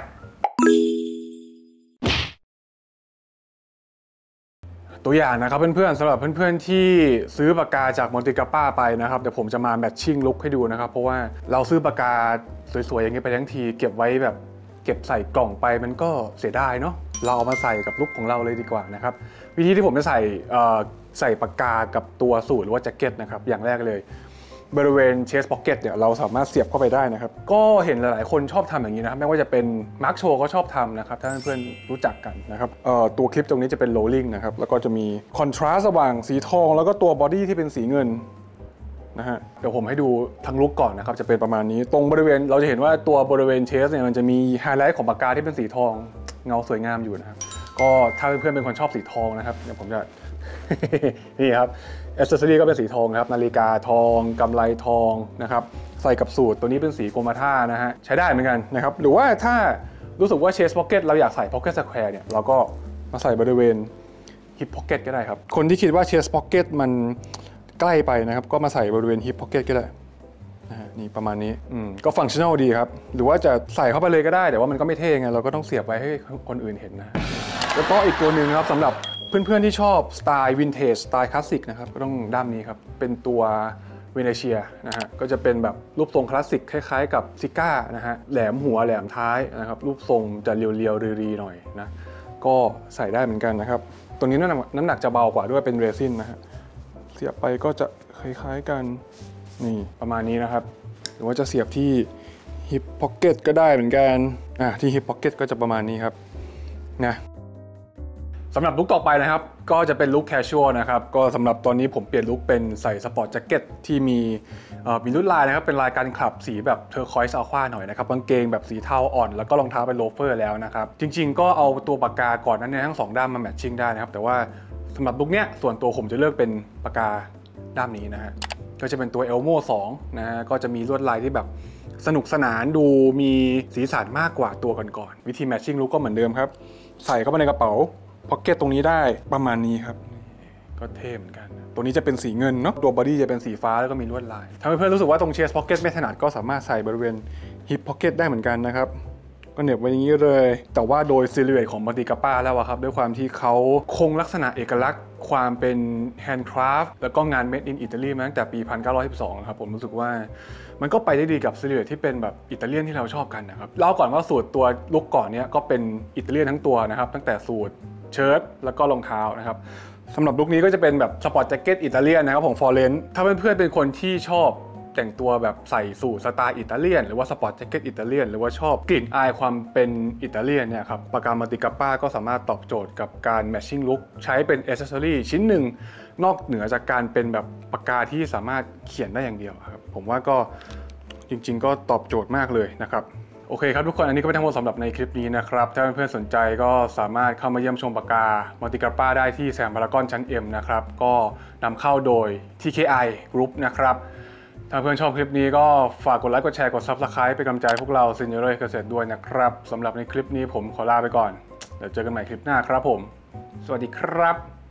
ตัวอย่างนะครับเพื่อนๆสำหรับเพื่อนๆที่ซื้อปากกาจากมอนติกาป้าไปนะครับเดี๋ยวผมจะมาแมทชิ่งลุคให้ดูนะครับเพราะว่าเราซื้อปากกาสวยๆอย่างนี้ไปทั้งทีเก็บไว้แบบเก็บใส่กล่องไปมันก็เสียดายเนาะเราเอามาใส่กับลุคของเราเลยดีกว่านะครับวิธีที่ผมจะใส่ใส่ปากกากับตัวสูทหรือว่าแจ็คเก็ตนะครับอย่างแรกเลยบริเวณเชสพ็อกเก็ตเนี่ยเราสามารถเสียบเข้าไปได้นะครับก็เห็นหลายๆคนชอบทำอย่างนี้นะครับไม่ว่าจะเป็นมาร์คโชก็ชอบทำนะครับถ้าเพื่อนๆรู้จักกันนะครับตัวคลิปตรงนี้จะเป็นโรลลิ่งนะครับแล้วก็จะมีคอนทราสต์ระหว่างสีทองแล้วก็ตัวบอดี้ที่เป็นสีเงินนะฮะเดี๋ยวผมให้ดูทั้งลุคก่อนนะครับจะเป็นประมาณนี้ตรงบริเวณเราจะเห็นว่าตัวบริเวณเชสเนี่ยมันจะมีไฮไลท์ของปากกาที่เป็นสีทองเงาสวยงามอยู่นะครับก็ถ้าเพื่อนๆเป็นคนชอบสีทองนะครับเดี๋ยวผมจะ นี่ครับแอคเซสซอรี่ก็เป็นสีทองครับนาฬิกาทองกำไลทองนะครับใส่กับสูทตัวนี้เป็นสีโกมาท่านะฮะใช้ได้เหมือนกันนะครับหรือว่าถ้ารู้สึกว่าเชสพ็อกเก็ตเราอยากใส่พ็อกเก็ตสแควร์เนี่ยเราก็มาใส่บริเวณฮิปพ็อกเก็ตก็ได้ครับคนที่คิดว่าเชสพ็อกเก็ตมันใกล้ไปนะครับก็มาใส่บริเวณฮิปพ็อกเก็ตก็ได้นะฮะนี่ประมาณนี้อืมก็ฟังชั่นอลดีครับหรือว่าจะใส่เข้าไปเลยก็ได้แต่ว่ามันก็ไม่เท่ไงเราก็ต้องเสียบไว้ให้คนอื่นเห็นนะแล้วก็อีกตัวหนึ่งครับสำหรับเพื่อนๆที่ชอบสไตล์วินเทจสไตล์คลาสสิกนะครับก็ต้องด้ามนี้ครับเป็นตัวเวเนเชียนะฮะก็จะเป็นแบบรูปทรงคลาสสิกคล้ายๆกับซิก้านะฮะแหลมหัวแหลมท้ายนะครับรูปทรงจะเรียวๆรีๆหน่อยนะก็ใส่ได้เหมือนกันนะครับตัวนี้น้ำหนักน้ำหนักจะเบากว่าด้วยเป็นเรซินนะฮะเสียบไปก็จะคล้ายๆกันนี่ประมาณนี้นะครับหรือว่าจะเสียบที่ฮิปพ็อกเก็ตก็ได้เหมือนกันอ่ะที่ฮิปพ็อกเก็ตก็จะประมาณนี้ครับนะสำหรับลุคต่อไปนะครับก็จะเป็นลุคแคชชวลนะครับก็สำหรับตอนนี้ผมเปลี่ยนลุคเป็นใส่สปอร์ตแจ็คเก็ตที่มีมีลวดลายนะครับเป็นลายการขับสีแบบเทอร์คอยส์อัลควาหน่อยนะครับกางเกงแบบสีเทาอ่อนแล้วก็รองเท้าเป็นโลเฟอร์แล้วนะครับจริงๆก็เอาตัวปากกาก่อนนั้นเนี่ยทั้งสองด้ามมาแมทชิ่งได้นะครับแต่ว่าสำหรับลุคเนี้ยส่วนตัวผมจะเลือกเป็นปากกาด้ามนี้นะฮะก็จะเป็นตัว Elmo สองนะฮะก็จะมีลวดลายที่แบบสนุกสนานดูมีสีสันมากกว่าตัวก่อนๆวิธีแมทชิ่งลุคก็เหมือนเดิมครับใส่เข้าไปในกระเป๋าพ็อกเก็ตตรงนี้ได้ประมาณนี้ครับก็เท่เหมือนกันตัวนี้จะเป็นสีเงินเนาะตัวบอดี้จะเป็นสีฟ้าแล้วก็มีลวดลายถ้าเพื่อนๆรู้สึกว่าตรงเชสพ็อกเก็ตไม่ถนัดก็สามารถใส่บริเวณฮิปพ็อกเก็ตได้เหมือนกันนะครับก็เหน็บไว้อย่างนี้เลยแต่ว่าโดยซิลูเอทของมอนติกาป้าแล้วครับด้วยความที่เขาคงลักษณะเอกลักษณ์ความเป็นแฮนด์คราฟต์แล้วก็งานเมดอินอิตาลีมาตั้งแต่ปีหนึ่งพันเก้าร้อยสิบสองครับผมรู้สึกว่ามันก็ไปได้ดีกับซิลูเอทที่เป็นแบบอิตาเลียนที่เราชอบกันนะครับเล่าก่อนว่าสูตรตัวลุคก่อนเนี้ยก็เป็นอิตาเลียนทั้งตัวนะครับตั้งแต่สูตรเชิ้ตแล้วก็รองเท้านะครับสำหรับลุคนี้ก็จะเป็นแบบสปอร์ตแจ็คเก็ตอิตาเลียนนะครับของฟอร์เรนต์ถ้าเพื่อนๆเป็นคนที่ชอบแต่งตัวแบบใส่สูทสไตล์อิตาเลียนหรือว่าสปอร์ตแจ็คเก็ตอิตาเลียนหรือว่าชอบกลิ่นอายความเป็นอิตาเลียนเนี่ยครับปากกามอนติกาป้าก็สามารถตอบโจทย์กับการแมทชิ่งลุคใช้เป็นแอคเซสซอรี่ชิ้นหนึ่งนอกเหนือจากการเป็นแบบปากกาที่สามารถเขียนได้อย่างเดียวครับผมว่าก็จริงๆก็ตอบโจทย์มากเลยนะครับโอเคครับทุกคนอันนี้ก็เป็นทั้งหมดสำหรับในคลิปนี้นะครับถ้าเพื่อนๆสนใจก็สามารถเข้ามาเยี่ยมชมปากกามอนติกาป้าได้ที่สยามพารากอนชั้น M นะครับก็นำเข้าโดย ที เค ไอ Group นะครับถ้าเพื่อนชอบคลิปนี้ก็ฝากกดไลค์กดแชร์กด ซับสไครบ์ เป็นกำลังใจพวกเราซินเนอร์เกษตรด้วยนะครับสำหรับในคลิปนี้ผมขอลาไปก่อนเดี๋ยวเจอกันใหม่คลิปหน้าครับผมสวัสดีครับ